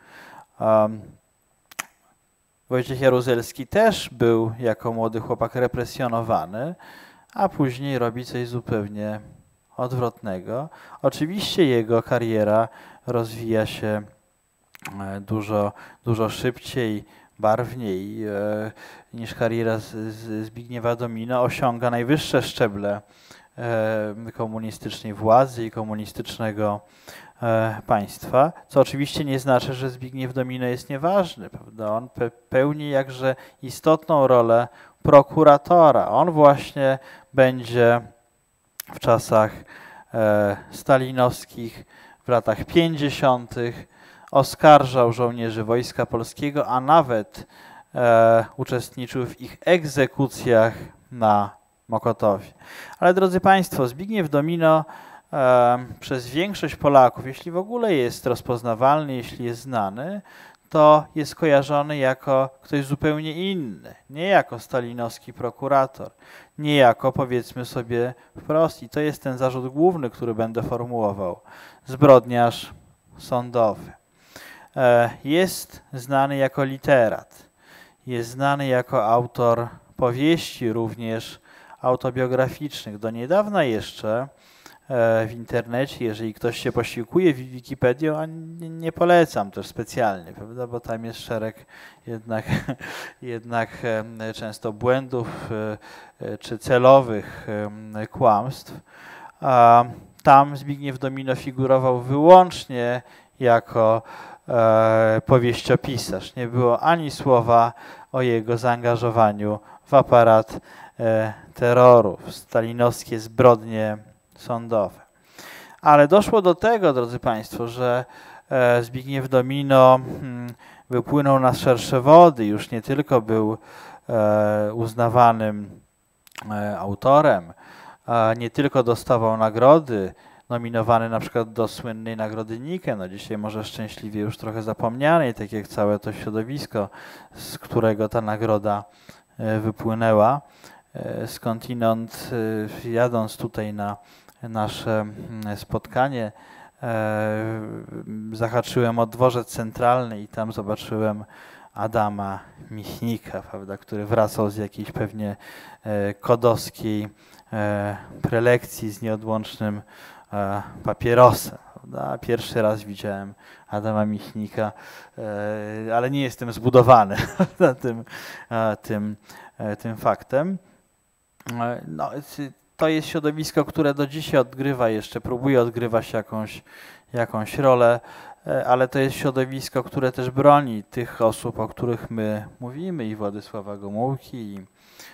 Wojciech Jaruzelski też był jako młody chłopak represjonowany, a później robi coś zupełnie odwrotnego. Oczywiście jego kariera rozwija się dużo, dużo szybciej, barwniej e, niż kariera z, z Zbigniewa Domino. Osiąga najwyższe szczeble e, komunistycznej władzy i komunistycznego e, państwa, co oczywiście nie znaczy, że Zbigniew Domino jest nieważny, prawda? On pe pełni jakże istotną rolę prokuratora. On właśnie będzie w czasach e, stalinowskich, w latach pięćdziesiątych oskarżał żołnierzy Wojska Polskiego, a nawet e, uczestniczył w ich egzekucjach na Mokotowie. Ale drodzy Państwo, Zbigniew Domino e, przez większość Polaków, jeśli w ogóle jest rozpoznawalny, jeśli jest znany, to jest kojarzony jako ktoś zupełnie inny, nie jako stalinowski prokurator, nie jako, powiedzmy sobie wprost, i to jest ten zarzut główny, który będę formułował, zbrodniarz sądowy. Jest znany jako literat, jest znany jako autor powieści również autobiograficznych. Do niedawna jeszcze w internecie, jeżeli ktoś się posiłkuje Wikipedią, a nie, nie polecam też specjalnie, prawda, bo tam jest szereg jednak, jednak często błędów czy celowych kłamstw. Tam Zbigniew Domino figurował wyłącznie jako e, powieściopisarz. Nie było ani słowa o jego zaangażowaniu w aparat e, terroru, w stalinowskie zbrodnie sądowe. Ale doszło do tego, drodzy Państwo, że e, Zbigniew Domino hmm, wypłynął na szersze wody, już nie tylko był e, uznawanym e, autorem, e, nie tylko dostawał nagrody, nominowany na przykład do słynnej nagrody Nike, no dzisiaj może szczęśliwie już trochę zapomnianej, tak jak całe to środowisko, z którego ta nagroda e, wypłynęła. E, skądinąd e, jadąc tutaj na nasze spotkanie, e, zahaczyłem o dworzec centralny i tam zobaczyłem Adama Michnika, prawda, który wracał z jakiejś pewnie e, kodowskiej e, prelekcji z nieodłącznym e, papierosem. Prawda. Pierwszy raz widziałem Adama Michnika, e, ale nie jestem zbudowany tym, e, tym, e, tym faktem. E, no, to jest środowisko, które do dzisiaj odgrywa jeszcze, próbuje odgrywać jakąś, jakąś rolę, ale to jest środowisko, które też broni tych osób, o których my mówimy, i Władysława Gomułki, i,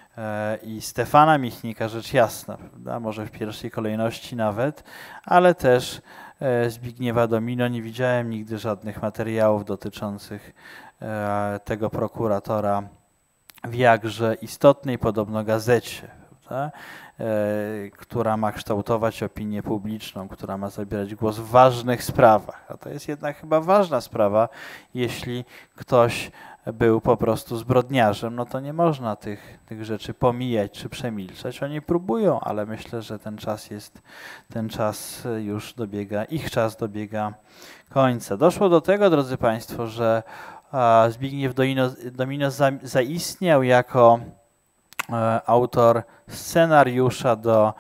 i Stefana Michnika, rzecz jasna, prawda? Może w pierwszej kolejności nawet, ale też Zbigniewa Domino. Nie widziałem nigdy żadnych materiałów dotyczących tego prokuratora w jakże istotnej podobno gazecie, prawda? Która ma kształtować opinię publiczną, która ma zabierać głos w ważnych sprawach. A to jest jednak chyba ważna sprawa. Jeśli ktoś był po prostu zbrodniarzem, no to nie można tych, tych rzeczy pomijać czy przemilczać. Oni próbują, ale myślę, że ten czas jest, ten czas już dobiega, ich czas dobiega końca. Doszło do tego, drodzy Państwo, że Zbigniew Domino, Domino za, zaistniał jako e, autor scenariusza do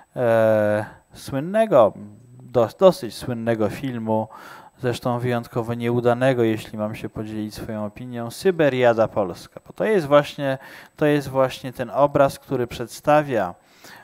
e, słynnego, do, dosyć słynnego filmu, zresztą wyjątkowo nieudanego, jeśli mam się podzielić swoją opinią, Syberiada Polska. Bo to jest właśnie, to jest właśnie ten obraz, który przedstawia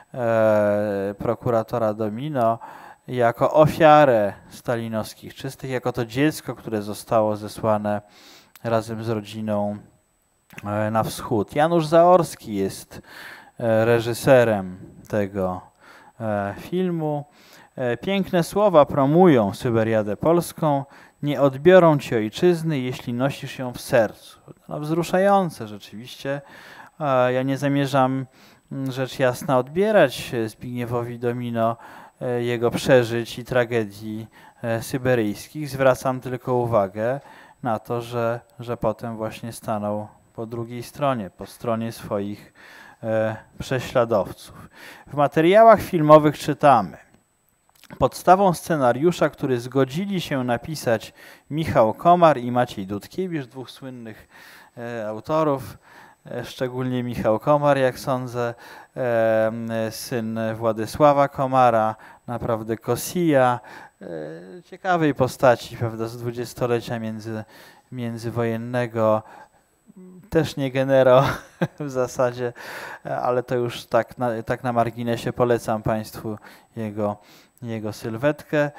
e, prokuratora Domino jako ofiarę stalinowskich czystych, jako to dziecko, które zostało zesłane razem z rodziną e, na wschód. Janusz Zaorski jest e, reżyserem tego e, filmu. Piękne słowa promują Syberiadę Polską. Nie odbiorą ci ojczyzny, jeśli nosisz ją w sercu. No, wzruszające rzeczywiście. Ja nie zamierzam, rzecz jasna, odbierać Zbigniewowi Domino jego przeżyć i tragedii syberyjskich. Zwracam tylko uwagę na to, że, że potem właśnie stanął po drugiej stronie, po stronie swoich prześladowców. W materiałach filmowych czytamy: podstawą scenariusza, który zgodzili się napisać Michał Komar i Maciej Dudkiewicz, dwóch słynnych e, autorów, e, szczególnie Michał Komar, jak sądzę, e, syn Władysława Komara, naprawdę Kosija, e, ciekawej postaci, prawda, z dwudziestolecia między, międzywojennego, też nie generał w zasadzie, ale to już tak na, tak na marginesie, polecam Państwu jego jego sylwetkę.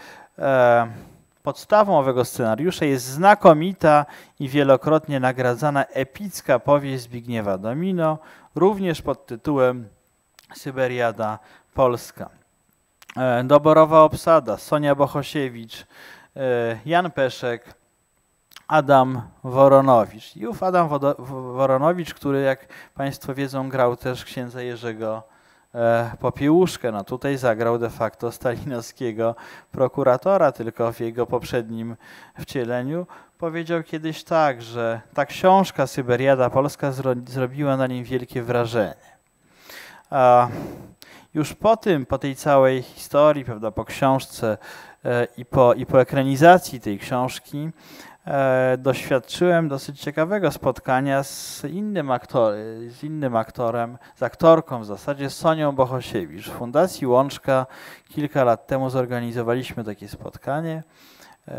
Podstawą owego scenariusza jest znakomita i wielokrotnie nagradzana epicka powieść Zbigniewa Domino, również pod tytułem Syberiada Polska. Doborowa obsada: Sonia Bohosiewicz, Jan Peszek, Adam Woronowicz. I ów Adam Woronowicz, który, jak Państwo wiedzą, grał też księdza Jerzego Popiełuszkę. No tutaj zagrał de facto stalinowskiego prokuratora, tylko w jego poprzednim wcieleniu. Powiedział kiedyś tak, że ta książka Syberiada Polska zro zrobiła na nim wielkie wrażenie. A już po tym, po tej całej historii, prawda, po książce e, i, po, i po ekranizacji tej książki, E, doświadczyłem dosyć ciekawego spotkania z innym, aktor, z innym aktorem, z aktorką w zasadzie, z Sonią Bohosiewicz. W Fundacji Łączka kilka lat temu zorganizowaliśmy takie spotkanie. E,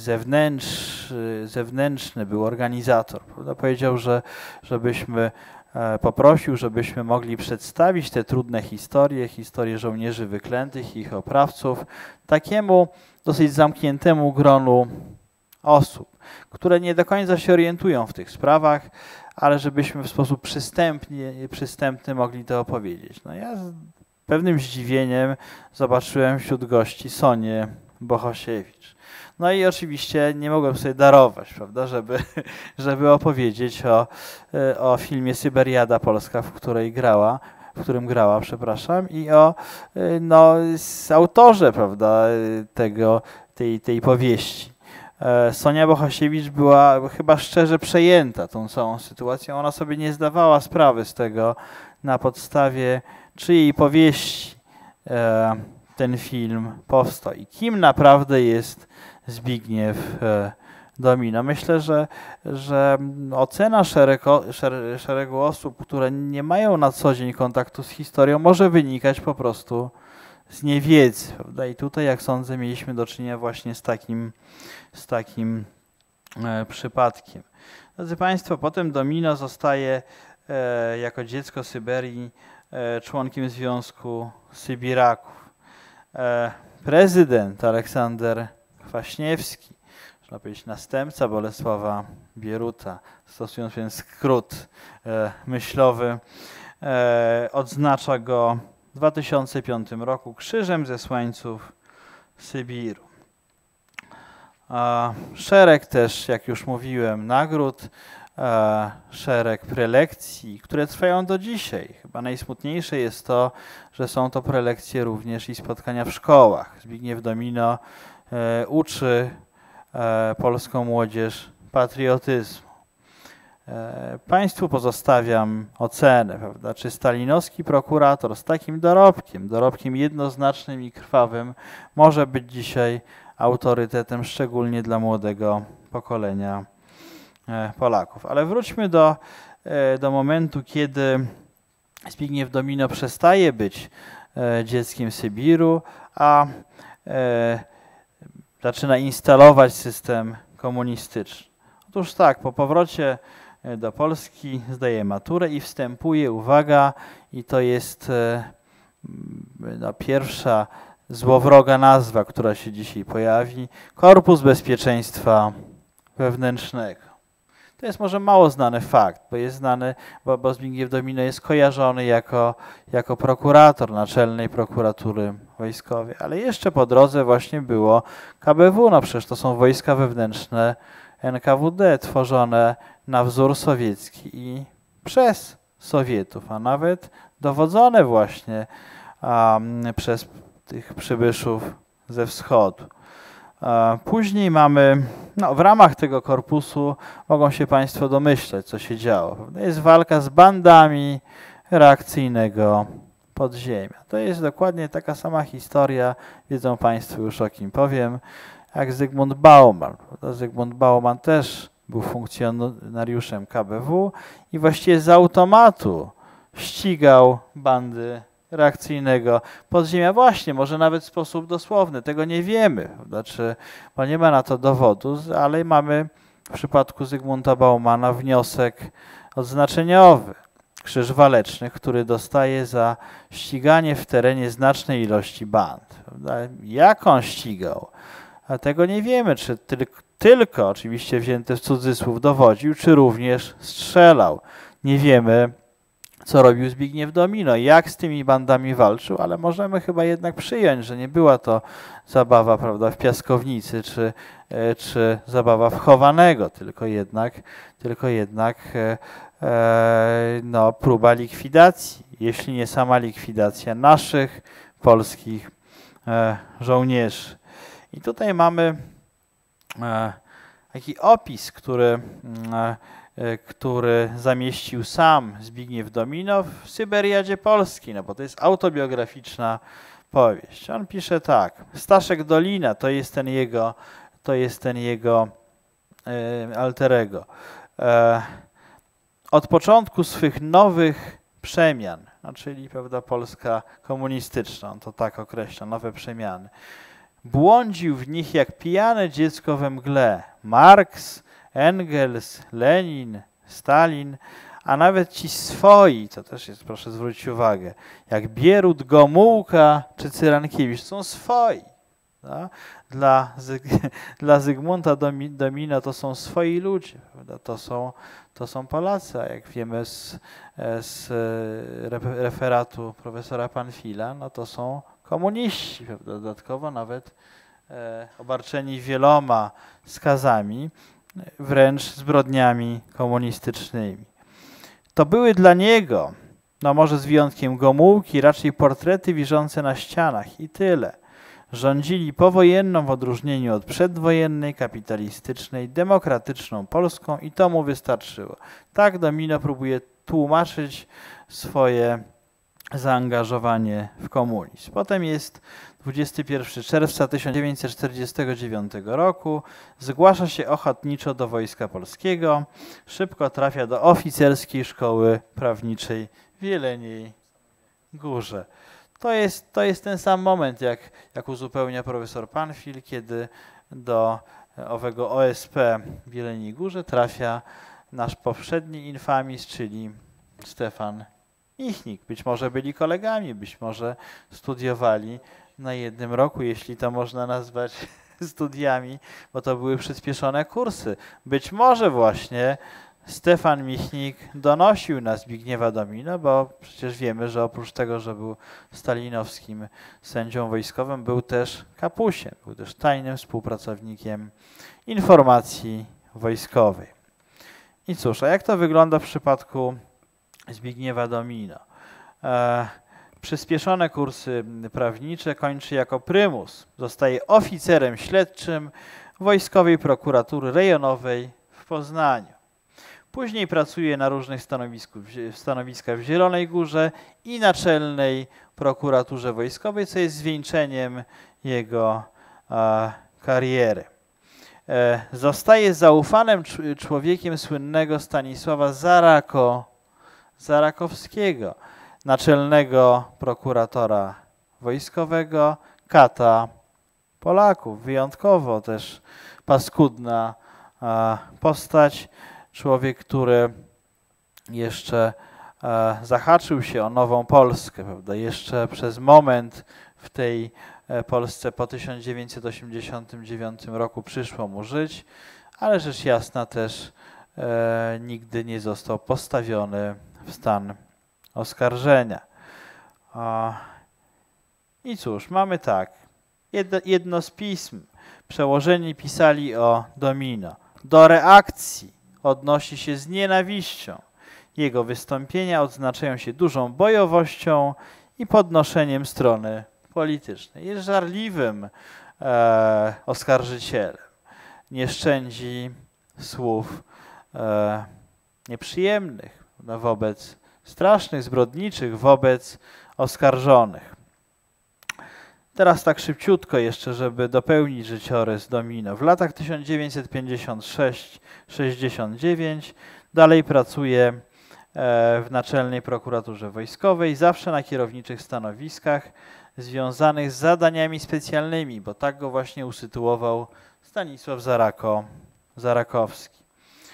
zewnętrz, zewnętrzny był organizator, prawda? Powiedział, że żebyśmy poprosił, żebyśmy mogli przedstawić te trudne historie, historie żołnierzy wyklętych i ich oprawców, takiemu dosyć zamkniętemu gronu osób, które nie do końca się orientują w tych sprawach, ale żebyśmy w sposób przystępny, przystępny mogli to opowiedzieć. No ja z pewnym zdziwieniem zobaczyłem wśród gości Sonię Bohosiewicz. No i oczywiście nie mogłem sobie darować, prawda, żeby, żeby opowiedzieć o, o filmie Syberiada Polska, w której grała, w którym grała, przepraszam, i o no, autorze, prawda, tego, tej, tej powieści. Sonia Bohosiewicz była chyba szczerze przejęta tą całą sytuacją. Ona sobie nie zdawała sprawy z tego, na podstawie czyjej powieści ten film powstał i kim naprawdę jest Zbigniew Domino. Myślę, że, że ocena szeregu, szeregu osób, które nie mają na co dzień kontaktu z historią, może wynikać po prostu z niewiedzy, prawda? I tutaj, jak sądzę, mieliśmy do czynienia właśnie z takim, z takim e, przypadkiem. Drodzy Państwo, potem Domino zostaje e, jako dziecko Syberii e, członkiem Związku Sybiraków. E, prezydent Aleksander Kwaśniewski, można powiedzieć następca Bolesława Bieruta, stosując więc skrót e, myślowy, e, odznacza go w dwa tysiące piątym roku Krzyżem Zesłańców Sybiru. E, szereg też, jak już mówiłem, nagród, e, szereg prelekcji, które trwają do dzisiaj. Chyba najsmutniejsze jest to, że są to prelekcje również i spotkania w szkołach. Zbigniew Domino e, uczy e, polską młodzież patriotyzmu. E, państwu pozostawiam ocenę, prawda, czy stalinowski prokurator z takim dorobkiem, dorobkiem jednoznacznym i krwawym może być dzisiaj autorytetem, szczególnie dla młodego pokolenia e, Polaków. Ale wróćmy do, e, do momentu, kiedy Zbigniew Domino przestaje być e, dzieckiem Sybiru, a e, zaczyna instalować system komunistyczny. Otóż tak, po powrocie do Polski zdaje maturę i wstępuje, uwaga, i to jest e, no, pierwsza złowroga nazwa, która się dzisiaj pojawi, Korpus Bezpieczeństwa Wewnętrznego. To jest może mało znany fakt, bo jest znany, bo, bo Zbigniew Domino jest kojarzony jako, jako prokurator Naczelnej Prokuratury Wojskowej, ale jeszcze po drodze właśnie było K B W, no przecież to są wojska wewnętrzne N K W D, tworzone na wzór sowiecki i przez Sowietów, a nawet dowodzone właśnie um, przez tych przybyszów ze wschodu. Później mamy, no w ramach tego korpusu mogą się Państwo domyśleć, co się działo. Jest walka z bandami reakcyjnego podziemia. To jest dokładnie taka sama historia, wiedzą Państwo już o kim powiem, jak Zygmunt Bauman. Zygmunt Bauman też był funkcjonariuszem K B W i właściwie z automatu ścigał bandy reakcyjnego podziemia. Właśnie, może nawet w sposób dosłowny, tego nie wiemy, prawda? Czy, bo nie ma na to dowodu, ale mamy w przypadku Zygmunta Baumana wniosek odznaczeniowy, Krzyż Waleczny, który dostaje za ściganie w terenie znacznej ilości band. Prawda? Jak on ścigał? A tego nie wiemy, czy tylko, tylko oczywiście wzięte w cudzysłów dowodził, czy również strzelał. Nie wiemy, co robił Zbigniew Domino, jak z tymi bandami walczył, ale możemy chyba jednak przyjąć, że nie była to zabawa, prawda, w piaskownicy, czy, czy zabawa wchowanego, tylko jednak, tylko jednak e, no, próba likwidacji, jeśli nie sama likwidacja naszych polskich e, żołnierzy. I tutaj mamy e, taki opis, który e, który zamieścił sam Zbigniew Domino w Syberiadzie Polskiej, no bo to jest autobiograficzna powieść. On pisze tak: Staszek Dolina to jest ten jego, to jest ten jego e, alter ego. E, od początku swych nowych przemian, no czyli prawda, Polska komunistyczna, on to tak określa, nowe przemiany, błądził w nich jak pijane dziecko we mgle. Marks, Engels, Lenin, Stalin, a nawet ci swoi, to też jest, proszę zwrócić uwagę, jak Bierut, Gomułka czy Cyrankiewicz, są swoi. No? Dla, Zyg dla Zygmunta Domi Domina to są swoi ludzie, prawda? To są, to są Polacy, a jak wiemy z, z referatu profesora Panfila, no to są komuniści, prawda? Dodatkowo nawet e, obarczeni wieloma skazami, wręcz zbrodniami komunistycznymi. To były dla niego, no może z wyjątkiem Gomułki, raczej portrety wiszące na ścianach i tyle. Rządzili powojenną w odróżnieniu od przedwojennej, kapitalistycznej, demokratyczną Polską i to mu wystarczyło. Tak Domino próbuje tłumaczyć swoje zaangażowanie w komunizm. Potem jest dwudziestego pierwszego czerwca tysiąc dziewięćset czterdziestego dziewiątego roku, zgłasza się ochotniczo do Wojska Polskiego, szybko trafia do oficerskiej szkoły prawniczej w Jeleniej Górze. To jest, to jest ten sam moment, jak, jak uzupełnia profesor Panfil, kiedy do owego O S P w Jeleniej Górze trafia nasz poprzedni infamis, czyli Stefan Michnik. Być może byli kolegami, być może studiowali na jednym roku, jeśli to można nazwać studiami, bo to były przyspieszone kursy. Być może właśnie Stefan Michnik donosił na Zbigniewa Domino, bo przecież wiemy, że oprócz tego, że był stalinowskim sędzią wojskowym, był też kapusiem, był też tajnym współpracownikiem informacji wojskowej. I cóż, a jak to wygląda w przypadku Zbigniewa Domino? E, przyspieszone kursy prawnicze kończy jako prymus. Zostaje oficerem śledczym Wojskowej Prokuratury Rejonowej w Poznaniu. Później pracuje na różnych stanowiskach w Zielonej Górze i Naczelnej Prokuraturze Wojskowej, co jest zwieńczeniem jego a, kariery. E, zostaje zaufanym człowiekiem słynnego Stanisława Zarako, Zarakowskiego, naczelnego prokuratora wojskowego, kata Polaków. Wyjątkowo też paskudna a, postać. Człowiek, który jeszcze e, zahaczył się o nową Polskę, prawda? Jeszcze przez moment w tej e, Polsce po tysiąc dziewięćset osiemdziesiątym dziewiątym roku przyszło mu żyć, ale rzecz jasna też e, nigdy nie został postawiony w stan oskarżenia. O, I cóż, mamy tak, jedno, jedno z pism, przełożeni pisali o Domino, do reakcji odnosi się z nienawiścią. Jego wystąpienia odznaczają się dużą bojowością i podnoszeniem strony politycznej. Jest żarliwym e, oskarżycielem. Nie szczędzi słów e, nieprzyjemnych no, wobec strasznych, zbrodniczych, wobec oskarżonych. Teraz tak szybciutko jeszcze, żeby dopełnić życiorys Domino. W latach tysiąc dziewięćset pięćdziesiąt sześć do sześćdziesiąt dziewięć dalej pracuje w Naczelnej Prokuraturze Wojskowej, zawsze na kierowniczych stanowiskach związanych z zadaniami specjalnymi, bo tak go właśnie usytuował Stanisław Zarako, Zarakowski.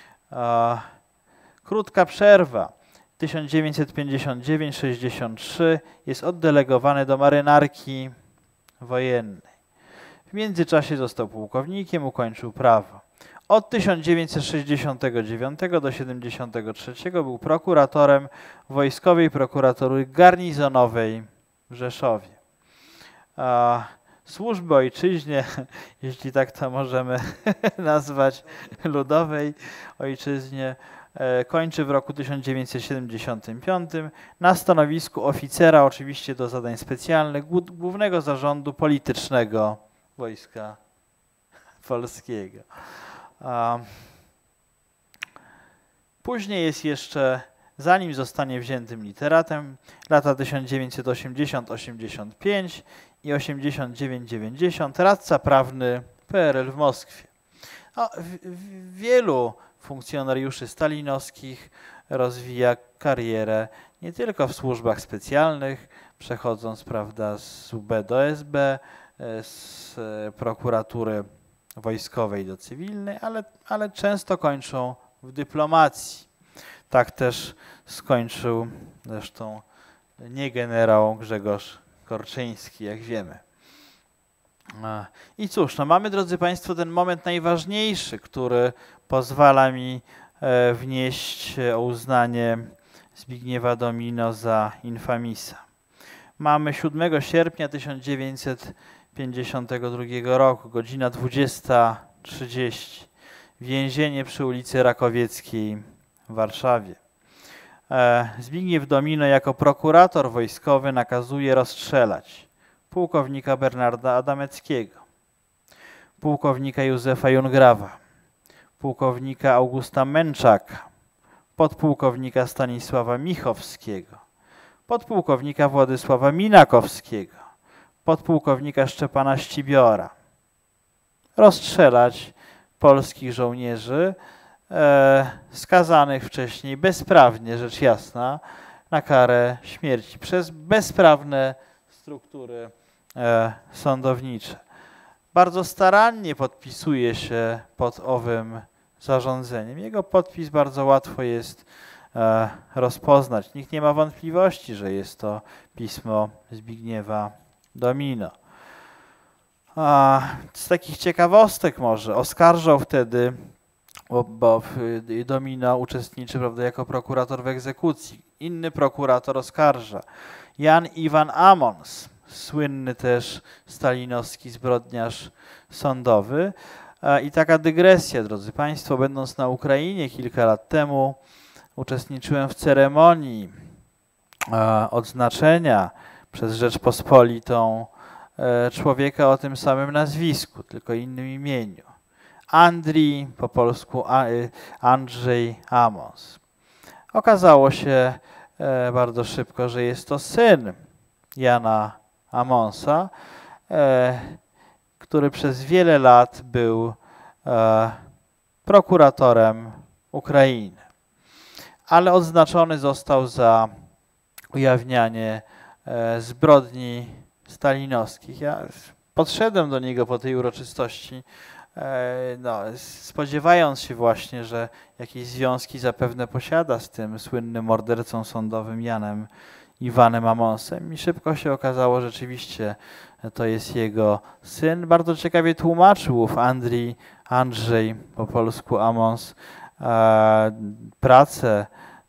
Krótka przerwa. tysiąc dziewięćset pięćdziesiąt dziewięć do sześćdziesiąt trzy jest oddelegowany do marynarki wojennej. W międzyczasie został pułkownikiem, ukończył prawo. Od tysiąc dziewięćset sześćdziesiątego dziewiątego do siedemdziesiątego trzeciego był prokuratorem Wojskowej Prokuratury Garnizonowej w Rzeszowie. A służby ojczyźnie, jeśli tak to możemy nazwać, ludowej ojczyźnie, kończy w roku tysiąc dziewięćset siedemdziesiątym piątym na stanowisku oficera, oczywiście do zadań specjalnych, Głównego Zarządu Politycznego Wojska Polskiego. Później jest jeszcze, zanim zostanie wziętym literatem, lata tysiąc dziewięćset osiemdziesiąty do osiemdziesiątego piątego i osiemdziesiąt dziewięć do dziewięćdziesiątego, radca prawny P R L w Moskwie. No, w, w wielu funkcjonariuszy stalinowskich rozwija karierę nie tylko w służbach specjalnych, przechodząc, prawda, z U B do S B, z prokuratury wojskowej do cywilnej, ale, ale często kończą w dyplomacji. Tak też skończył zresztą nie generał Grzegorz Korczyński, jak wiemy. I cóż, no mamy, drodzy Państwo, ten moment najważniejszy, który pozwala mi wnieść uznanie Zbigniewa Domino za infamisa. Mamy siódmego sierpnia tysiąc dziewięćset pięćdziesiątego drugiego roku, godzina dwudziesta trzydzieści, więzienie przy ulicy Rakowieckiej w Warszawie. Zbigniew Domino jako prokurator wojskowy nakazuje rozstrzelać pułkownika Bernarda Adameckiego, pułkownika Józefa Jungrawa, pułkownika Augusta Męczaka, podpułkownika Stanisława Michowskiego, podpułkownika Władysława Minakowskiego, podpułkownika Szczepana Ścibiora. Rozstrzelać polskich żołnierzy e, skazanych wcześniej bezprawnie, rzecz jasna, na karę śmierci przez bezprawne struktury e, sądownicze. Bardzo starannie podpisuje się pod owym zarządzeniem. Jego podpis bardzo łatwo jest e, rozpoznać. Nikt nie ma wątpliwości, że jest to pismo Zbigniewa Domino. A z takich ciekawostek może oskarżał wtedy, bo, bo Domino uczestniczy, prawda, jako prokurator w egzekucji. Inny prokurator oskarża. Jan Iwan Amons, słynny też stalinowski zbrodniarz sądowy. I taka dygresja, drodzy Państwo, będąc na Ukrainie kilka lat temu, uczestniczyłem w ceremonii odznaczenia przez Rzeczpospolitą człowieka o tym samym nazwisku, tylko innym imieniu. Andrii, po polsku Andrzej Amons. Okazało się bardzo szybko, że jest to syn Jana Amonsa, który przez wiele lat był prokuratorem Ukrainy. Ale odznaczony został za ujawnianie zbrodni stalinowskich. Ja podszedłem do niego po tej uroczystości, no, spodziewając się właśnie, że jakieś związki zapewne posiada z tym słynnym mordercą sądowym Janem Iwanem Amonsem. I szybko się okazało, że rzeczywiście to jest jego syn. Bardzo ciekawie tłumaczył ów Andrii, Andrzej, po polsku Amons, pracę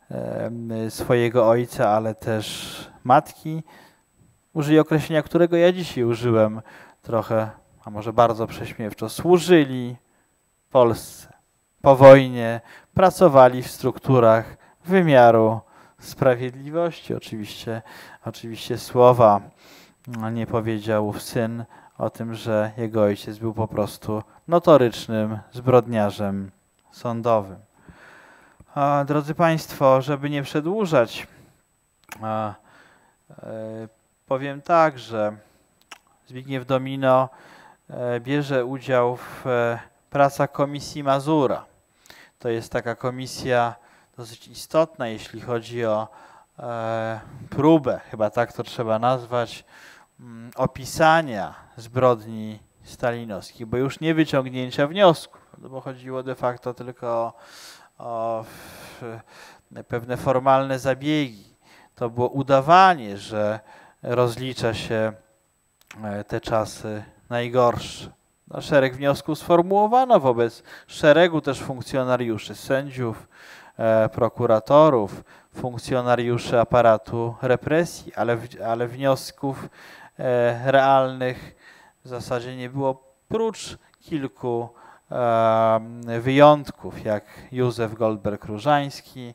swojego ojca, ale też matki. Użyję określenia, którego ja dzisiaj użyłem trochę, a może bardzo prześmiewczo. Służyli Polsce. Po wojnie pracowali w strukturach wymiaru sprawiedliwości. Oczywiście, oczywiście słowa nie powiedział syn o tym, że jego ojciec był po prostu notorycznym zbrodniarzem sądowym. A, drodzy Państwo, żeby nie przedłużać, a, e, powiem tak, że Zbigniew Domino e, bierze udział w e, pracach Komisji Mazura. To jest taka komisja dosyć istotna, jeśli chodzi o e, próbę, chyba tak to trzeba nazwać, m, opisania zbrodni stalinowskich, bo już nie wyciągnięcia wniosków, no bo chodziło de facto tylko o, o w, pewne formalne zabiegi. To było udawanie, że rozlicza się te czasy najgorsze. No, szereg wniosków sformułowano wobec szeregu też funkcjonariuszy, sędziów, e, prokuratorów, funkcjonariuszy aparatu represji, ale, ale wniosków e, realnych w zasadzie nie było, prócz kilku e, wyjątków, jak Józef Goldberg-Różański,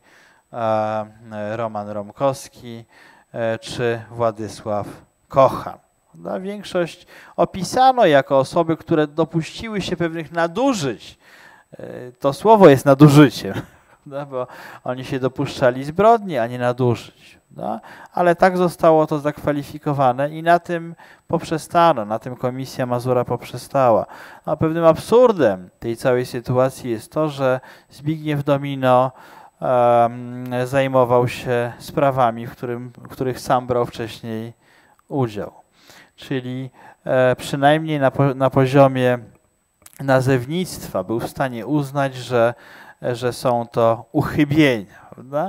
e, Roman Romkowski e, czy Władysław Kochan. No, większość opisano jako osoby, które dopuściły się pewnych nadużyć. To słowo jest nadużyciem, no, bo oni się dopuszczali zbrodni, a nie nadużyć. No, ale tak zostało to zakwalifikowane i na tym poprzestano, na tym Komisja Mazura poprzestała. No, pewnym absurdem tej całej sytuacji jest to, że Zbigniew Domino um, zajmował się sprawami, w, którym, w których sam brał wcześniej udział. Czyli e, przynajmniej na, po, na poziomie nazewnictwa był w stanie uznać, że że są to uchybienia, prawda?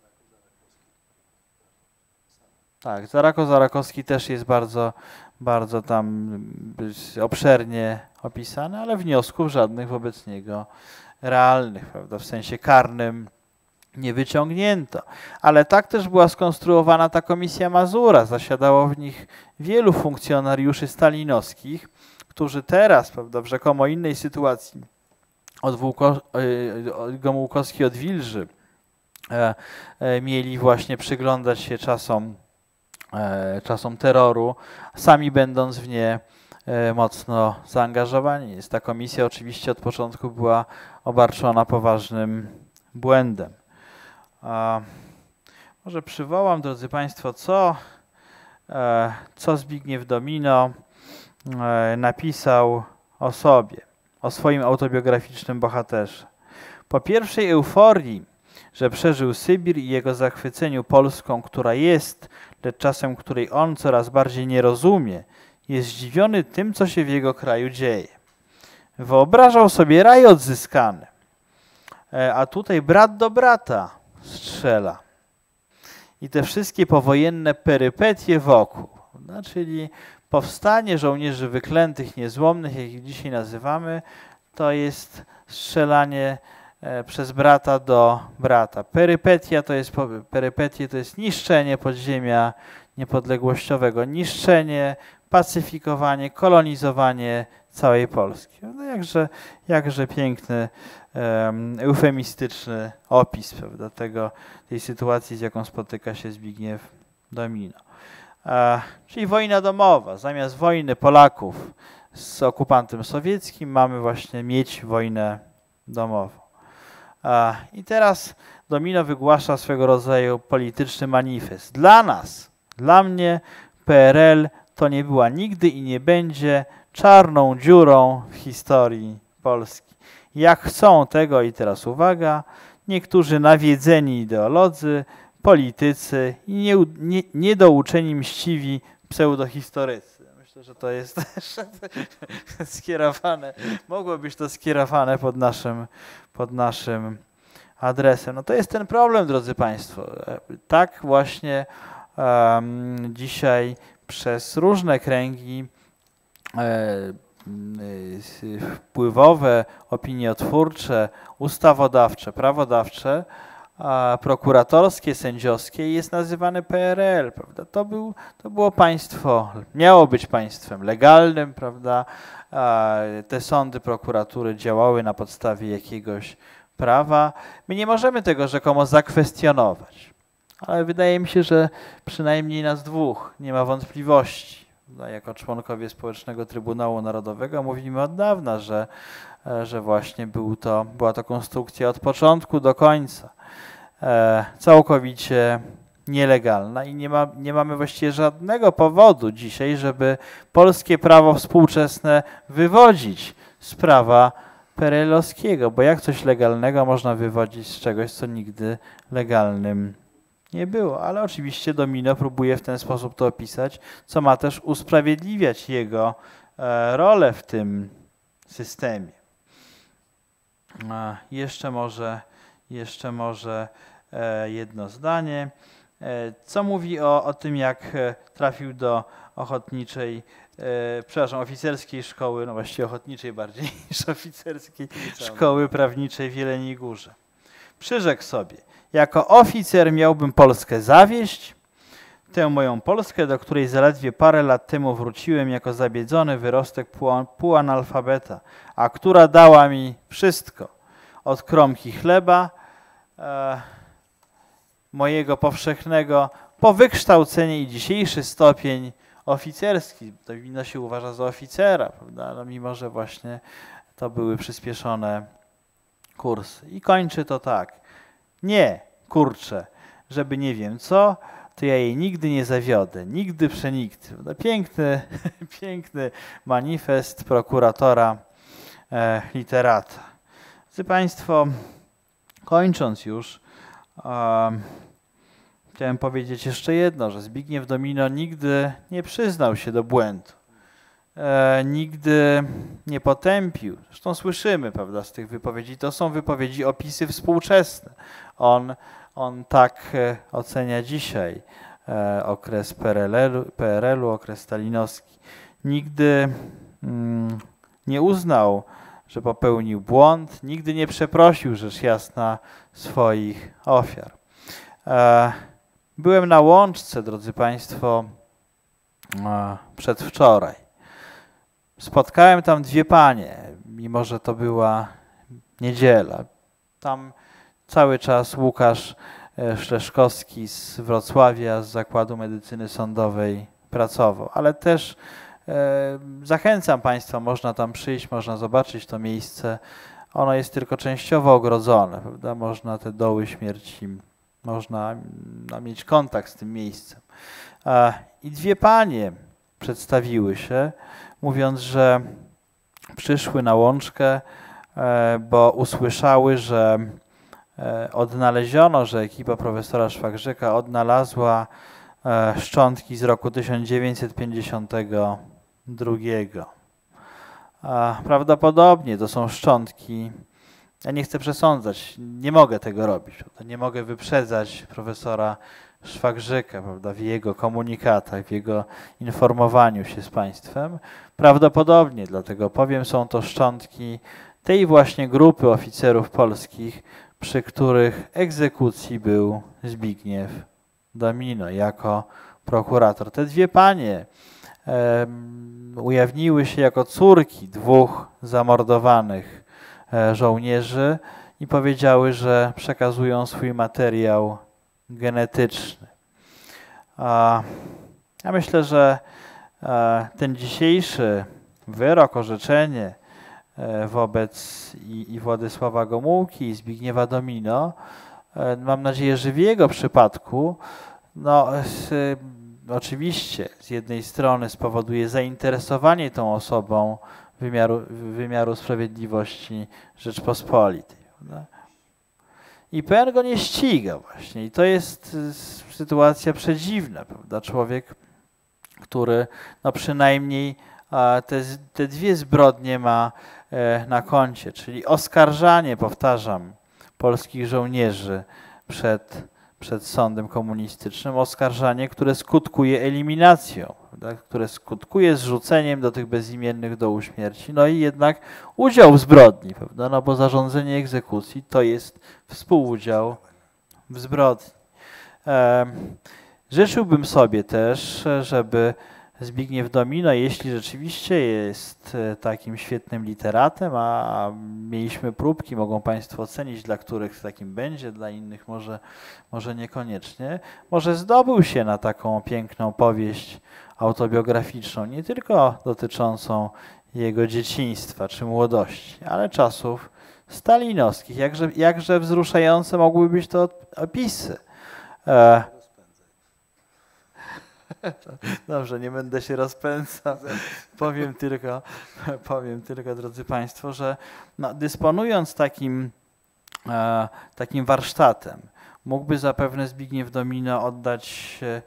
Tak, Zarako-Zarakowski też jest bardzo, bardzo tam obszernie opisany, ale wniosków żadnych wobec niego realnych, prawda, w sensie karnym nie wyciągnięto. Ale tak też była skonstruowana ta komisja Mazura. Zasiadało w nich wielu funkcjonariuszy stalinowskich, którzy teraz, prawda, w rzekomo innej sytuacji od Włóko, Gomułkowski od Wilży e, e, mieli właśnie przyglądać się czasom, e, czasom terroru, sami będąc w nie e, mocno zaangażowani. Jest ta komisja oczywiście od początku była obarczona poważnym błędem. A może przywołam, drodzy Państwo, co, e, co Zbigniew Domino e, napisał o sobie, o swoim autobiograficznym bohaterze. Po pierwszej euforii, że przeżył Sybir i jego zachwyceniu Polską, która jest, lecz czasem której on coraz bardziej nie rozumie, jest zdziwiony tym, co się w jego kraju dzieje. Wyobrażał sobie raj odzyskany, e, a tutaj brat do brata strzela. I te wszystkie powojenne perypetie wokół, no, czyli powstanie żołnierzy wyklętych, niezłomnych, jak ich dzisiaj nazywamy, to jest strzelanie e, przez brata do brata. Perypetia to jest, perypetie to jest niszczenie podziemia niepodległościowego, niszczenie, pacyfikowanie, kolonizowanie całej Polski. No jakże, jakże piękny, um, eufemistyczny opis, prawda, tego, tej sytuacji, z jaką spotyka się Zbigniew Domino. E, czyli wojna domowa. Zamiast wojny Polaków z okupantem sowieckim mamy właśnie mieć wojnę domową. E, I teraz Domino wygłasza swego rodzaju polityczny manifest. Dla nas, dla mnie P R L to nie była nigdy i nie będzie czarną dziurą w historii Polski. Jak chcą tego, i teraz uwaga, niektórzy nawiedzeni ideolodzy, politycy i nie, nie, niedouczeni mściwi pseudohistorycy. Myślę, że to jest też skierowane, mogło być to skierowane pod naszym, pod naszym adresem. No to jest ten problem, drodzy Państwo. Tak właśnie um, dzisiaj przez różne kręgi wpływowe, opiniotwórcze, ustawodawcze, prawodawcze, a prokuratorskie, sędziowskie jest nazywane P R L, prawda? To, był, to było państwo, miało być państwem legalnym, prawda? A te sądy, prokuratury działały na podstawie jakiegoś prawa. My nie możemy tego rzekomo zakwestionować, ale wydaje mi się, że przynajmniej nas dwóch nie ma wątpliwości. Jako członkowie Społecznego Trybunału Narodowego mówimy od dawna, że, że właśnie był to, była to konstrukcja od początku do końca e, całkowicie nielegalna i nie, ma, nie mamy właściwie żadnego powodu dzisiaj, żeby polskie prawo współczesne wywodzić z prawa perelowskiego, bo jak coś legalnego można wywodzić z czegoś, co nigdy legalnym nie było, ale oczywiście Domino próbuje w ten sposób to opisać, co ma też usprawiedliwiać jego e, rolę w tym systemie. A jeszcze może, jeszcze może e, jedno zdanie. E, co mówi o, o tym, jak trafił do ochotniczej, e, przepraszam, oficerskiej szkoły, no właściwie ochotniczej bardziej niż oficerskiej szkoły prawniczej w Jeleniej Górze. Przyrzekł sobie: jako oficer miałbym Polskę zawieść, tę moją Polskę, do której zaledwie parę lat temu wróciłem jako zabiedzony wyrostek półanalfabeta, a która dała mi wszystko, od kromki chleba e, mojego powszechnego, po wykształcenie i dzisiejszy stopień oficerski. Domino się uważa za oficera, prawda? No, mimo że właśnie to były przyspieszone kursy. I kończy to tak: nie, kurczę, żeby nie wiem co, to ja jej nigdy nie zawiodę, nigdy przenigdy. No, piękny, piękny manifest prokuratora e, literata. Drodzy Państwo, kończąc już, um, chciałem powiedzieć jeszcze jedno, że Zbigniew Domino nigdy nie przyznał się do błędu. e, nigdy nie potępił. Zresztą słyszymy, prawda, z tych wypowiedzi, to są wypowiedzi, opisy współczesne. On, on tak e, ocenia dzisiaj e, okres P R L-u, P R L-u, okres stalinowski. Nigdy mm, nie uznał, że popełnił błąd, nigdy nie przeprosił, rzecz jasna, swoich ofiar. E, byłem na Łączce, drodzy Państwo, e, przedwczoraj. Spotkałem tam dwie panie, mimo że to była niedziela. Tam cały czas Łukasz Szleszkowski z Wrocławia, z Zakładu Medycyny Sądowej pracował, ale też e, zachęcam Państwa, można tam przyjść, można zobaczyć to miejsce. Ono jest tylko częściowo ogrodzone, prawda? Można te doły śmierci, można no, mieć kontakt z tym miejscem. E, I dwie panie przedstawiły się, mówiąc, że przyszły na Łączkę, e, bo usłyszały, że e, odnaleziono, że ekipa profesora Szwagrzyka odnalazła e, szczątki z roku tysiąc dziewięćset pięćdziesiątego drugiego. A prawdopodobnie to są szczątki, ja nie chcę przesądzać, nie mogę tego robić, prawda? Nie mogę wyprzedzać profesora Szwagrzyka, prawda, w jego komunikatach, w jego informowaniu się z państwem. Prawdopodobnie, dlatego powiem, są to szczątki tej właśnie grupy oficerów polskich, przy których egzekucji był Zbigniew Domino jako prokurator. Te dwie panie um, ujawniły się jako córki dwóch zamordowanych e, żołnierzy i powiedziały, że przekazują swój materiał genetyczny. A ja myślę, że e, ten dzisiejszy wyrok, orzeczenie e, wobec i, i Władysława Gomułki, i Zbigniewa Domino, e, mam nadzieję, że w jego przypadku no, z, oczywiście z jednej strony spowoduje zainteresowanie tą osobą wymiaru, wymiaru sprawiedliwości Rzeczpospolitej. Prawda? I P R go nie ściga właśnie. I to jest sytuacja przedziwna, prawda? Człowiek, który no przynajmniej te, te dwie zbrodnie ma na koncie, czyli oskarżanie, powtarzam, polskich żołnierzy przed, przed sądem komunistycznym, oskarżanie, które skutkuje eliminacją, prawda? Które skutkuje zrzuceniem do tych bezimiennych dołu śmierci, no i jednak udział w zbrodni, prawda? No bo zarządzenie egzekucji to jest współudział w zbrodni. E, życzyłbym sobie też, żeby Zbigniew Domino, jeśli rzeczywiście jest takim świetnym literatem, a mieliśmy próbki, mogą Państwo ocenić, dla których takim będzie, dla innych może, może niekoniecznie, może zdobył się na taką piękną powieść autobiograficzną, nie tylko dotyczącą jego dzieciństwa czy młodości, ale czasów stalinowskich. Jakże, jakże wzruszające mogły być to opisy. E, Dobrze, nie będę się rozpędzał. Powiem tylko, powiem tylko, drodzy Państwo, że no, dysponując takim, e, takim warsztatem, mógłby zapewne Zbigniew Domino oddać e,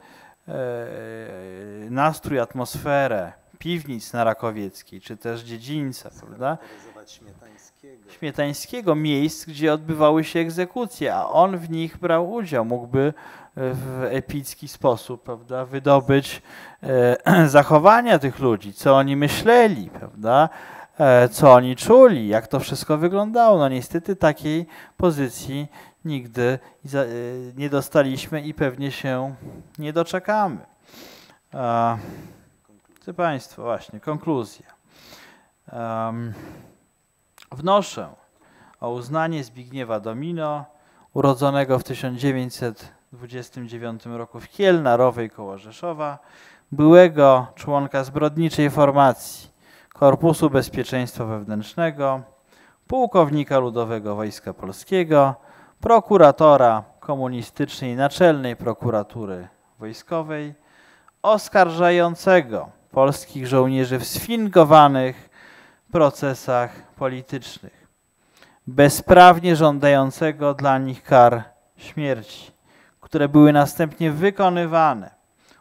nastrój, atmosferę piwnic na Rakowieckiej, czy też dziedzińca, prawda? Śmietańskiego. Śmietańskiego, miejsc, gdzie odbywały się egzekucje, a on w nich brał udział. Mógłby w epicki sposób, prawda, wydobyć e, zachowania tych ludzi, co oni myśleli, prawda, e, co oni czuli, jak to wszystko wyglądało. No niestety takiej pozycji nigdy za, e, nie dostaliśmy i pewnie się nie doczekamy. E, Drodzy Państwo, właśnie, konkluzja. Um, wnoszę o uznanie Zbigniewa Domino, urodzonego w tysiąc dziewięćset dwudziestym dziewiątym roku w Kielna-Rowej koło Rzeszowa, byłego członka zbrodniczej formacji Korpusu Bezpieczeństwa Wewnętrznego, pułkownika Ludowego Wojska Polskiego, prokuratora komunistycznej Naczelnej Prokuratury Wojskowej, oskarżającego polskich żołnierzy w sfingowanych procesach politycznych, bezprawnie żądającego dla nich kar śmierci, które były następnie wykonywane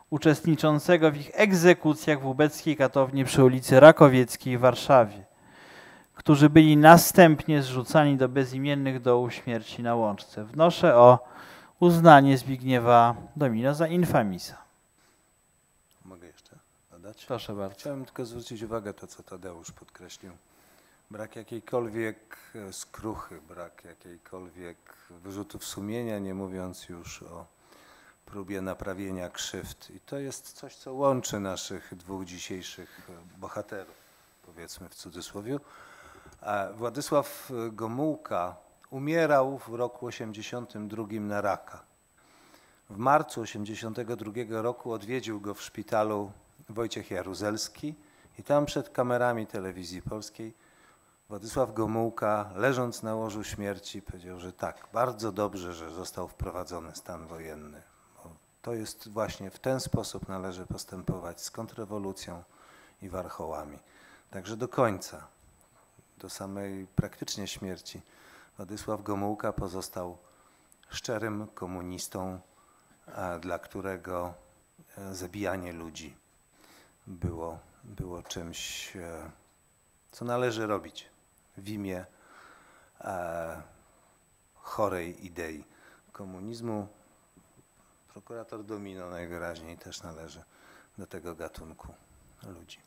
uczestniczącego w ich egzekucjach w ubeckiej katowni przy ulicy Rakowieckiej w Warszawie, którzy byli następnie zrzucani do bezimiennych dołów śmierci na Łączce. Wnoszę o uznanie Zbigniewa Domino za infamisa. Mogę jeszcze dodać? Proszę bardzo. Chciałem tylko zwrócić uwagę to, co Tadeusz podkreślił. Brak jakiejkolwiek skruchy, brak jakiejkolwiek wyrzutów sumienia, nie mówiąc już o próbie naprawienia krzywd. I to jest coś, co łączy naszych dwóch dzisiejszych bohaterów, powiedzmy w cudzysłowie. Władysław Gomułka umierał w roku osiemdziesiątym drugim na raka. W marcu osiemdziesiątego drugiego roku odwiedził go w szpitalu Wojciech Jaruzelski i tam przed kamerami telewizji polskiej Władysław Gomułka, leżąc na łożu śmierci, powiedział, że tak, bardzo dobrze, że został wprowadzony stan wojenny. Bo to jest właśnie w ten sposób należy postępować z kontrrewolucją i warchołami. Także do końca, do samej praktycznie śmierci, Władysław Gomułka pozostał szczerym komunistą, dla którego zabijanie ludzi było, było czymś, co należy robić w imię chorej idei komunizmu. Prokurator Domino najwyraźniej też należy do tego gatunku ludzi.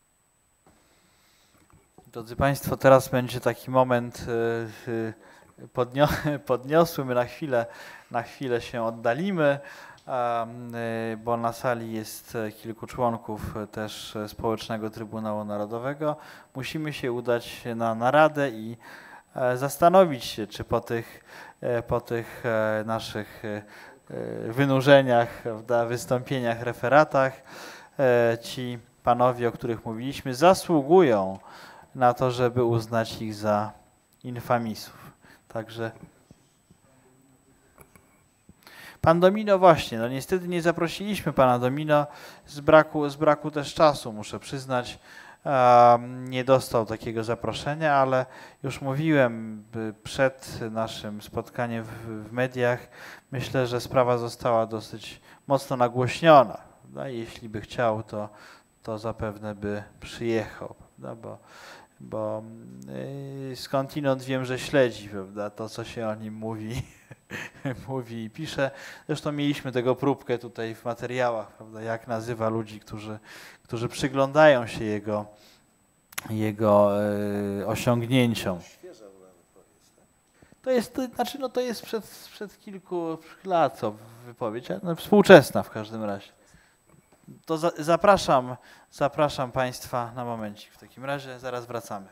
Drodzy Państwo, teraz będzie taki moment podnio podniosły. My na chwilę, na chwilę się oddalimy, bo na sali jest kilku członków też Społecznego Trybunału Narodowego. Musimy się udać na naradę i zastanowić się, czy po tych, po tych naszych wynurzeniach, wystąpieniach, referatach ci panowie, o których mówiliśmy, zasługują na to, żeby uznać ich za infamisów. Także pan Domino właśnie, no niestety nie zaprosiliśmy pana Domino z braku, z braku też czasu, muszę przyznać. Um, nie dostał takiego zaproszenia, ale już mówiłem przed naszym spotkaniem w, w mediach, myślę, że sprawa została dosyć mocno nagłośniona. Prawda? Jeśli by chciał, to, to zapewne by przyjechał, prawda? Bo bo yy, skądinąd wiem, że śledzi, prawda, to, co się o nim mówi, mówi i pisze. Zresztą mieliśmy tego próbkę tutaj w materiałach, prawda, jak nazywa ludzi, którzy, którzy przyglądają się jego, jego yy, osiągnięciom. To jest, to, znaczy, no, to jest przed, przed kilku lat co wypowiedź, no, współczesna w każdym razie. To za, zapraszam, zapraszam Państwa na momencik. W takim razie zaraz wracamy.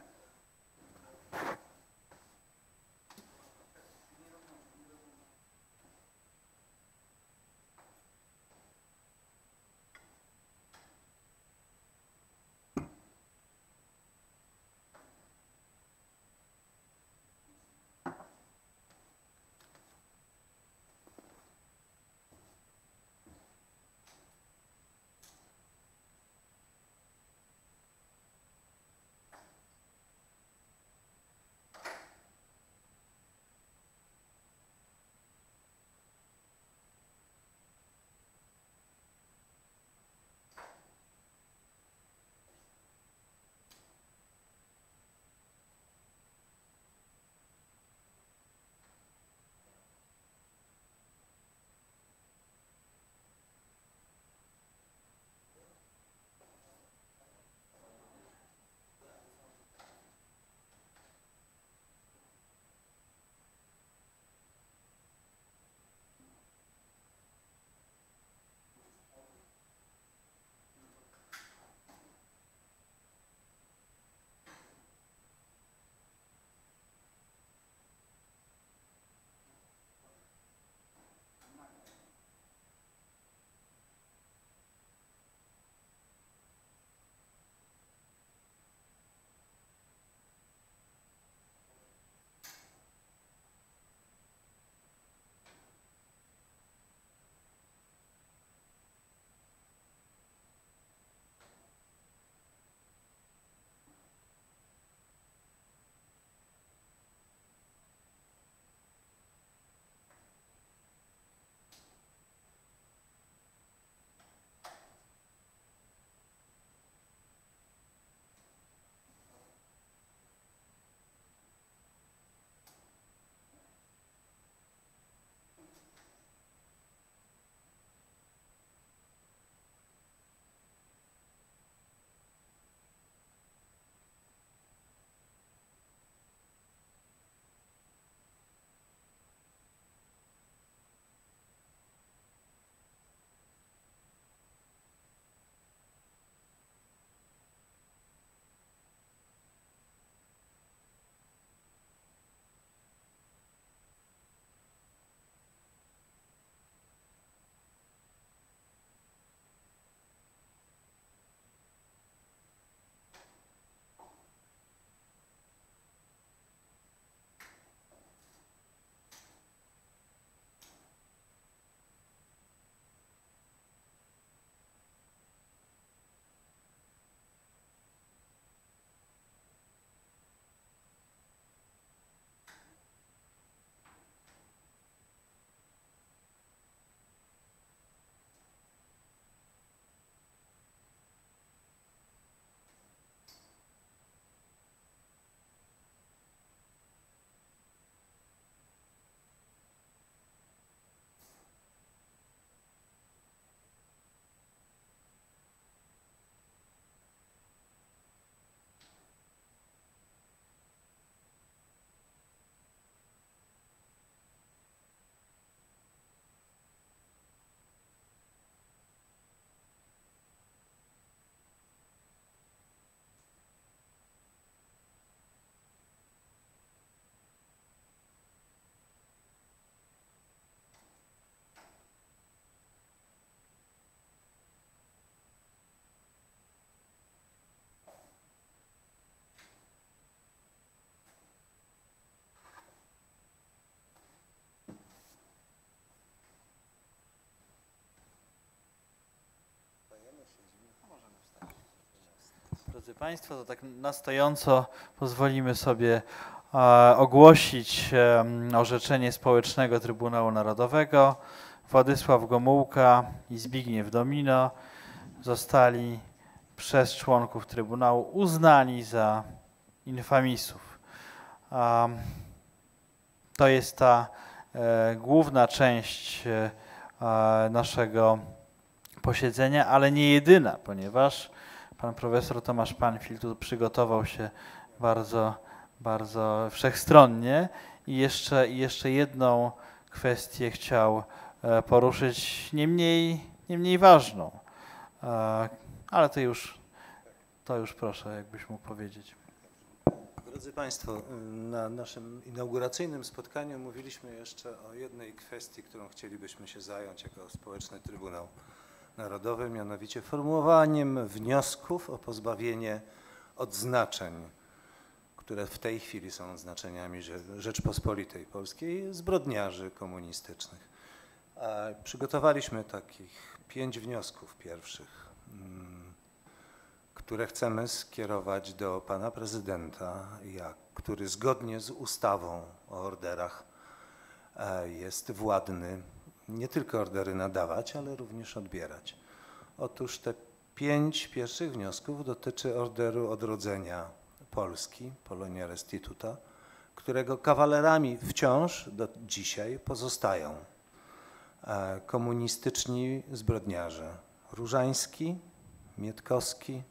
Drodzy Państwo, to tak na stojąco pozwolimy sobie e, ogłosić e, orzeczenie Społecznego Trybunału Narodowego. Władysław Gomułka i Zbigniew Domino zostali przez członków Trybunału uznani za infamisów. E, to jest ta e, główna część e, naszego posiedzenia, ale nie jedyna, ponieważ pan profesor Tomasz Panfil tu przygotował się bardzo, bardzo wszechstronnie i jeszcze, i jeszcze jedną kwestię chciał poruszyć, nie mniej, nie mniej ważną, ale to już, to już proszę, jakbyś mógł powiedzieć. Drodzy Państwo, na naszym inauguracyjnym spotkaniu mówiliśmy jeszcze o jednej kwestii, którą chcielibyśmy się zająć jako Społeczny Trybunał Narodowy, mianowicie formułowaniem wniosków o pozbawienie odznaczeń, które w tej chwili są odznaczeniami Rzeczpospolitej Polskiej, zbrodniarzy komunistycznych. Przygotowaliśmy takich pięć wniosków pierwszych, które chcemy skierować do pana prezydenta, jak, który zgodnie z ustawą o orderach jest władny nie tylko ordery nadawać, ale również odbierać. Otóż te pięć pierwszych wniosków dotyczy Orderu Odrodzenia Polski, Polonia Restituta, którego kawalerami wciąż do dzisiaj pozostają komunistyczni zbrodniarze Różański, Mietkowski,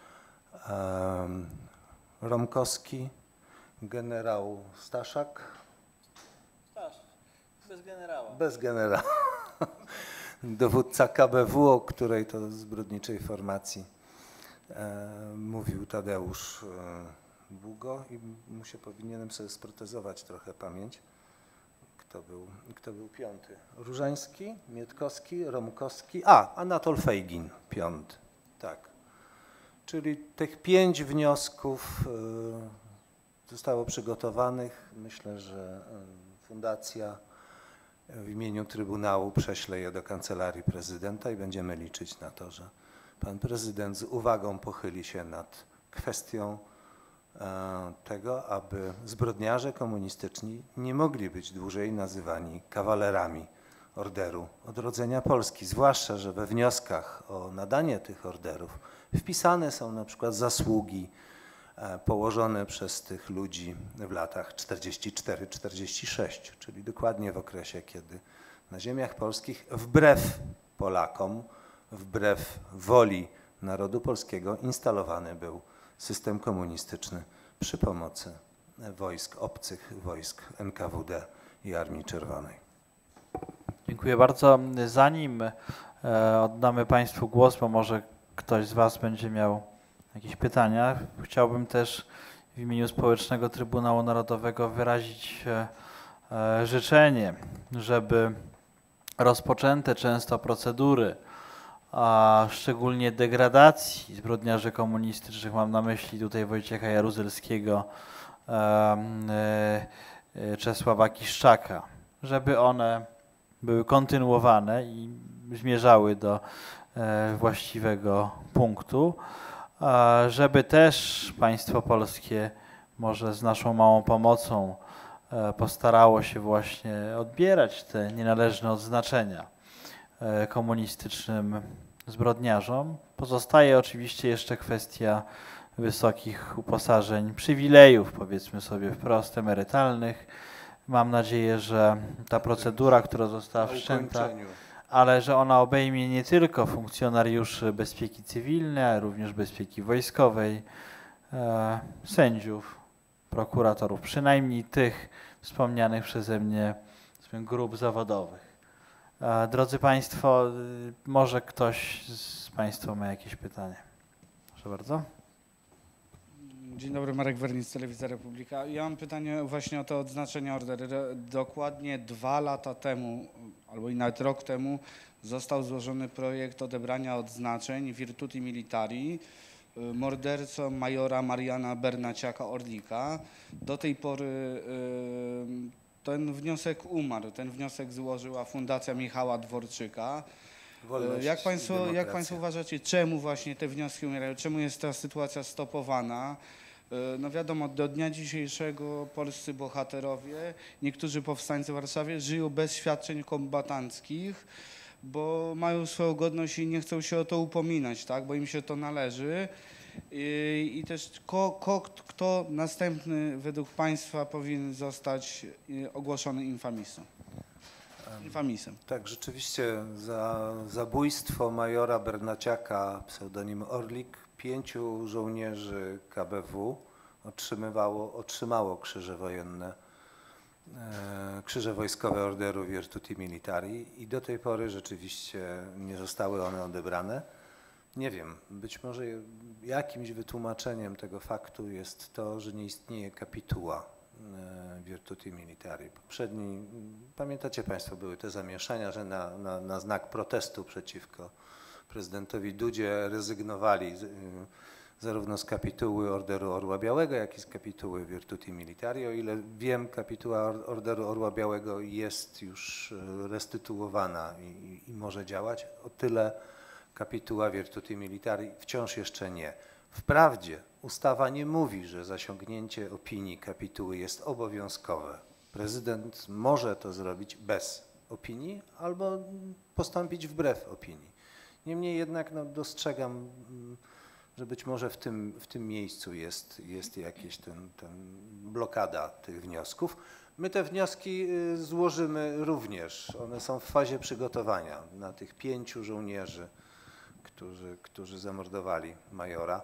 Romkowski, generał Staszak. Staszak, bez generała. Bez generała. Dowódca K B W, o której to zbrodniczej formacji e, mówił Tadeusz e, Długo i mu się powinienem sobie sprotezować trochę pamięć. Kto był, kto był piąty? Różański, Mietkowski, Romkowski, a Anatol Fejgin, piąty, tak. Czyli tych pięć wniosków zostało przygotowanych. Myślę, że fundacja w imieniu Trybunału prześle je do Kancelarii Prezydenta i będziemy liczyć na to, że pan prezydent z uwagą pochyli się nad kwestią tego, aby zbrodniarze komunistyczni nie mogli być dłużej nazywani kawalerami Orderu Odrodzenia Polski, zwłaszcza że we wnioskach o nadanie tych orderów wpisane są na przykład zasługi położone przez tych ludzi w latach czterdziestym czwartym do czterdziestego szóstego, czyli dokładnie w okresie, kiedy na ziemiach polskich wbrew Polakom, wbrew woli narodu polskiego instalowany był system komunistyczny przy pomocy wojsk obcych, wojsk N K W D i Armii Czerwonej. Dziękuję bardzo. Zanim oddamy Państwu głos, bo może ktoś z Was będzie miał jakieś pytania, chciałbym też w imieniu Społecznego Trybunału Narodowego wyrazić życzenie, żeby rozpoczęte często procedury, a szczególnie degradacji zbrodniarzy komunistycznych, mam na myśli tutaj Wojciecha Jaruzelskiego, Czesława Kiszczaka, żeby one były kontynuowane i zmierzały do właściwego punktu, żeby też państwo polskie może z naszą małą pomocą postarało się właśnie odbierać te nienależne odznaczenia komunistycznym zbrodniarzom. Pozostaje oczywiście jeszcze kwestia wysokich uposażeń, przywilejów, powiedzmy sobie wprost, emerytalnych. Mam nadzieję, że ta procedura, która została wszczęta, ale że ona obejmie nie tylko funkcjonariuszy bezpieki cywilnej, ale również bezpieki wojskowej, e, sędziów, prokuratorów, przynajmniej tych wspomnianych przeze mnie grup zawodowych. E, drodzy Państwo, może ktoś z Państwa ma jakieś pytanie? Proszę bardzo. Dzień dobry, Marek Wernic, Telewizja Republika. Ja mam pytanie właśnie o to odznaczenie ordery. Dokładnie dwa lata temu, albo i nawet rok temu, został złożony projekt odebrania odznaczeń Virtuti Militari mordercom majora Mariana Bernaciaka-Orlika. Do tej pory ten wniosek umarł. Ten wniosek złożyła Fundacja Michała Dworczyka. Wolność Jak i państwo, jak demokracja. państwo uważacie, czemu właśnie te wnioski umierają? Czemu jest ta sytuacja stopowana? No wiadomo, do dnia dzisiejszego polscy bohaterowie, niektórzy powstańcy w Warszawie żyją bez świadczeń kombatanckich, bo mają swoją godność i nie chcą się o to upominać, tak? Bo im się to należy. I, i też ko, ko, kto następny według państwa powinien zostać ogłoszony infamisem? Infamisem. Tak, rzeczywiście za zabójstwo majora Bernaciaka, pseudonim Orlik, pięciu żołnierzy K B W otrzymywało, otrzymało krzyże wojenne, e, krzyże wojskowe Orderu Virtuti Militari i do tej pory rzeczywiście nie zostały one odebrane. Nie wiem, być może jakimś wytłumaczeniem tego faktu jest to, że nie istnieje kapituła Virtuti Militari. Poprzedni, pamiętacie państwo, były te zamieszania, że na, na, na znak protestu przeciwko prezydentowi Dudzie rezygnowali z, zarówno z kapituły Orderu Orła Białego, jak i z kapituły Virtuti Militari. O ile wiem, kapituła Orderu Orła Białego jest już restytuowana i, i może działać, o tyle kapituła Virtuti Militari wciąż jeszcze nie. Wprawdzie ustawa nie mówi, że zasięgnięcie opinii kapituły jest obowiązkowe. Prezydent może to zrobić bez opinii albo postąpić wbrew opinii. Niemniej jednak no, dostrzegam, że być może w tym, w tym miejscu jest, jest jakaś ten, ten blokada tych wniosków. My te wnioski złożymy również. One są w fazie przygotowania na tych pięciu żołnierzy, którzy, którzy zamordowali majora.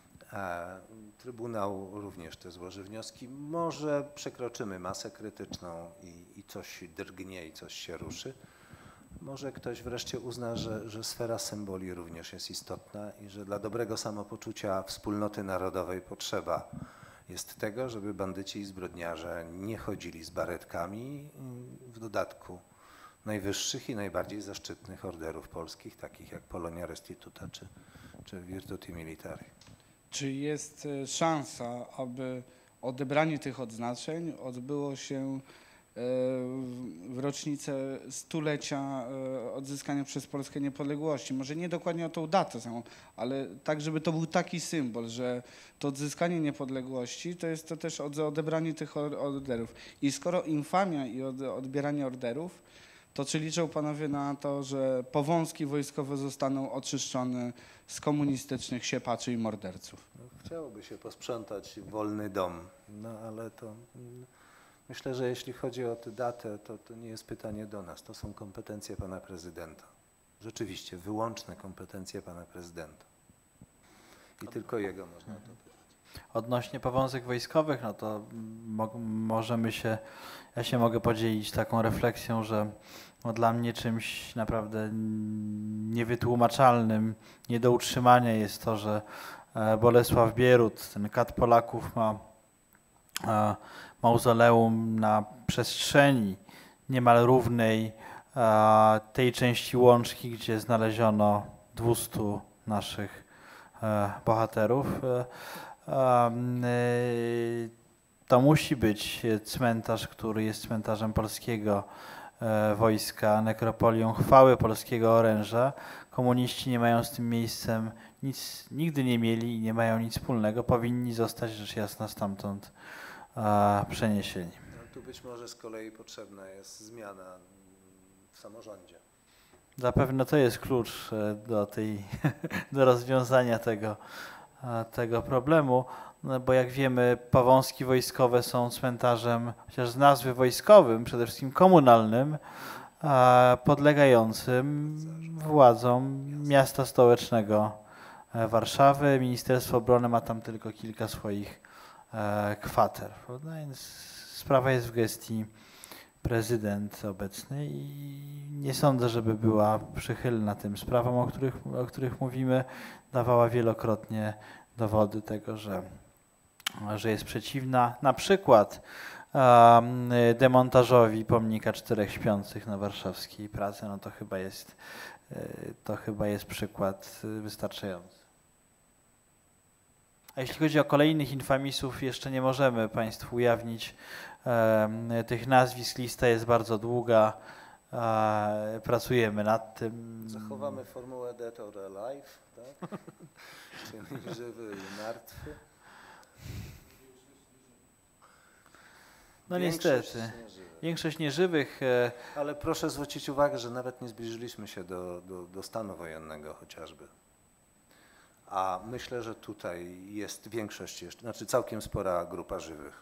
Trybunał również te złoży wnioski. Może przekroczymy masę krytyczną i, i coś drgnie i coś się ruszy. Może ktoś wreszcie uzna, że, że sfera symboli również jest istotna i że dla dobrego samopoczucia wspólnoty narodowej potrzeba jest tego, żeby bandyci i zbrodniarze nie chodzili z baretkami, w dodatku najwyższych i najbardziej zaszczytnych orderów polskich, takich jak Polonia Restituta czy, czy Virtuti Militari. Czy jest szansa, aby odebranie tych odznaczeń odbyło się w rocznicę stulecia odzyskania przez Polskę niepodległości? Może nie dokładnie o tą datę samą, ale tak, żeby to był taki symbol, że to odzyskanie niepodległości to jest to też odebranie tych orderów. I skoro infamia i odbieranie orderów, to czy liczą panowie na to, że powązki wojskowe zostaną oczyszczone z komunistycznych siepaczy i morderców? No, chciałoby się posprzątać wolny dom, no ale to myślę, że jeśli chodzi o tę datę, to, to nie jest pytanie do nas, to są kompetencje pana prezydenta. Rzeczywiście, wyłączne kompetencje pana prezydenta. I tylko jego można to pytać. Odnośnie powązek wojskowych, no to mo możemy się, ja się mogę podzielić taką refleksją, że no dla mnie czymś naprawdę niewytłumaczalnym, nie do utrzymania jest to, że Bolesław Bierut, ten kat Polaków, ma mauzoleum na przestrzeni niemal równej tej części Łączki, gdzie znaleziono dwustu naszych bohaterów. To musi być cmentarz, który jest cmentarzem polskiego wojska, nekropolią chwały polskiego oręża. Komuniści nie mają z tym miejscem nic, nigdy nie mieli i nie mają nic wspólnego. Powinni zostać rzecz jasna stamtąd przeniesieni. No, tu być może z kolei potrzebna jest zmiana w samorządzie. Zapewne to jest klucz do, tej, do rozwiązania tego, tego problemu, no bo jak wiemy, powązki wojskowe są cmentarzem, chociaż z nazwy wojskowym, przede wszystkim komunalnym, podlegającym władzom miasta stołecznego Warszawy. Ministerstwo Obrony ma tam tylko kilka swoich kwater, prawda? Więc sprawa jest w gestii prezydent obecny i nie sądzę, żeby była przychylna tym sprawom, o których, o których mówimy. Dawała wielokrotnie dowody tego, że, że jest przeciwna. Na przykład um, demontażowi pomnika Czterech Śpiących na warszawskiej Pradze, no to chyba jest, to chyba jest przykład wystarczający. A jeśli chodzi o kolejnych infamisów, jeszcze nie możemy państwu ujawnić e, tych nazwisk. Lista jest bardzo długa. e, pracujemy nad tym. Zachowamy formułę dead or alive, tak? Czyli żywy i martwy. No Większość niestety. nieżywych. Większość nieżywych. E, Ale proszę zwrócić uwagę, że nawet nie zbliżyliśmy się do, do, do stanu wojennego chociażby. A myślę, że tutaj jest większość jeszcze, znaczy całkiem spora grupa żywych.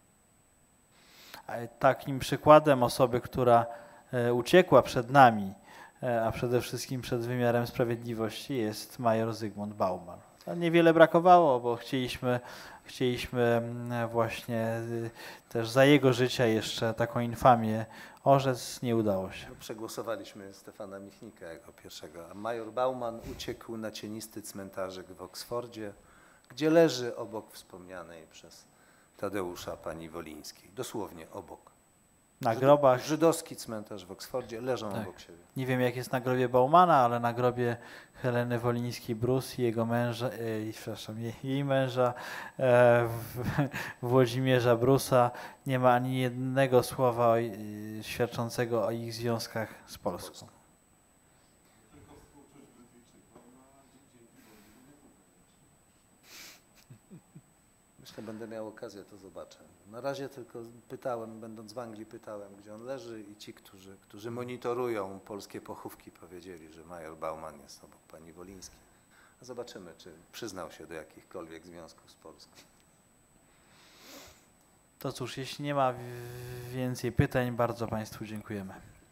Takim przykładem osoby, która e, uciekła przed nami, e, a przede wszystkim przed wymiarem sprawiedliwości, jest major Zygmunt Bauman. To niewiele brakowało, bo chcieliśmy, chcieliśmy mm, właśnie y, też za jego życia jeszcze taką infamię orzec, nie udało się. No, przegłosowaliśmy Stefana Michnika jako pierwszego, a major Bauman uciekł na cienisty cmentarzyk w Oksfordzie, gdzie leży obok wspomnianej przez Tadeusza pani Wolińskiej. Dosłownie obok. Na grobach, Żydowski cmentarz w Oksfordzie, leżą Tak. obok siebie. nie wiem jak jest na grobie Baumana, ale na grobie Heleny Wolińskiej-Brus i jego męża, e, przepraszam, jej, jej męża e, w, Włodzimierza Brusa nie ma ani jednego słowa o, e, świadczącego o ich związkach z Polską. Myślę, będę miał okazję, to zobaczę. Na razie tylko pytałem, będąc w Anglii, pytałem, gdzie on leży i ci, którzy, którzy monitorują polskie pochówki, powiedzieli, że major Bauman jest obok pani Wolińskiej. Zobaczymy, czy przyznał się do jakichkolwiek związków z Polską. To cóż, jeśli nie ma więcej pytań, bardzo Państwu dziękujemy.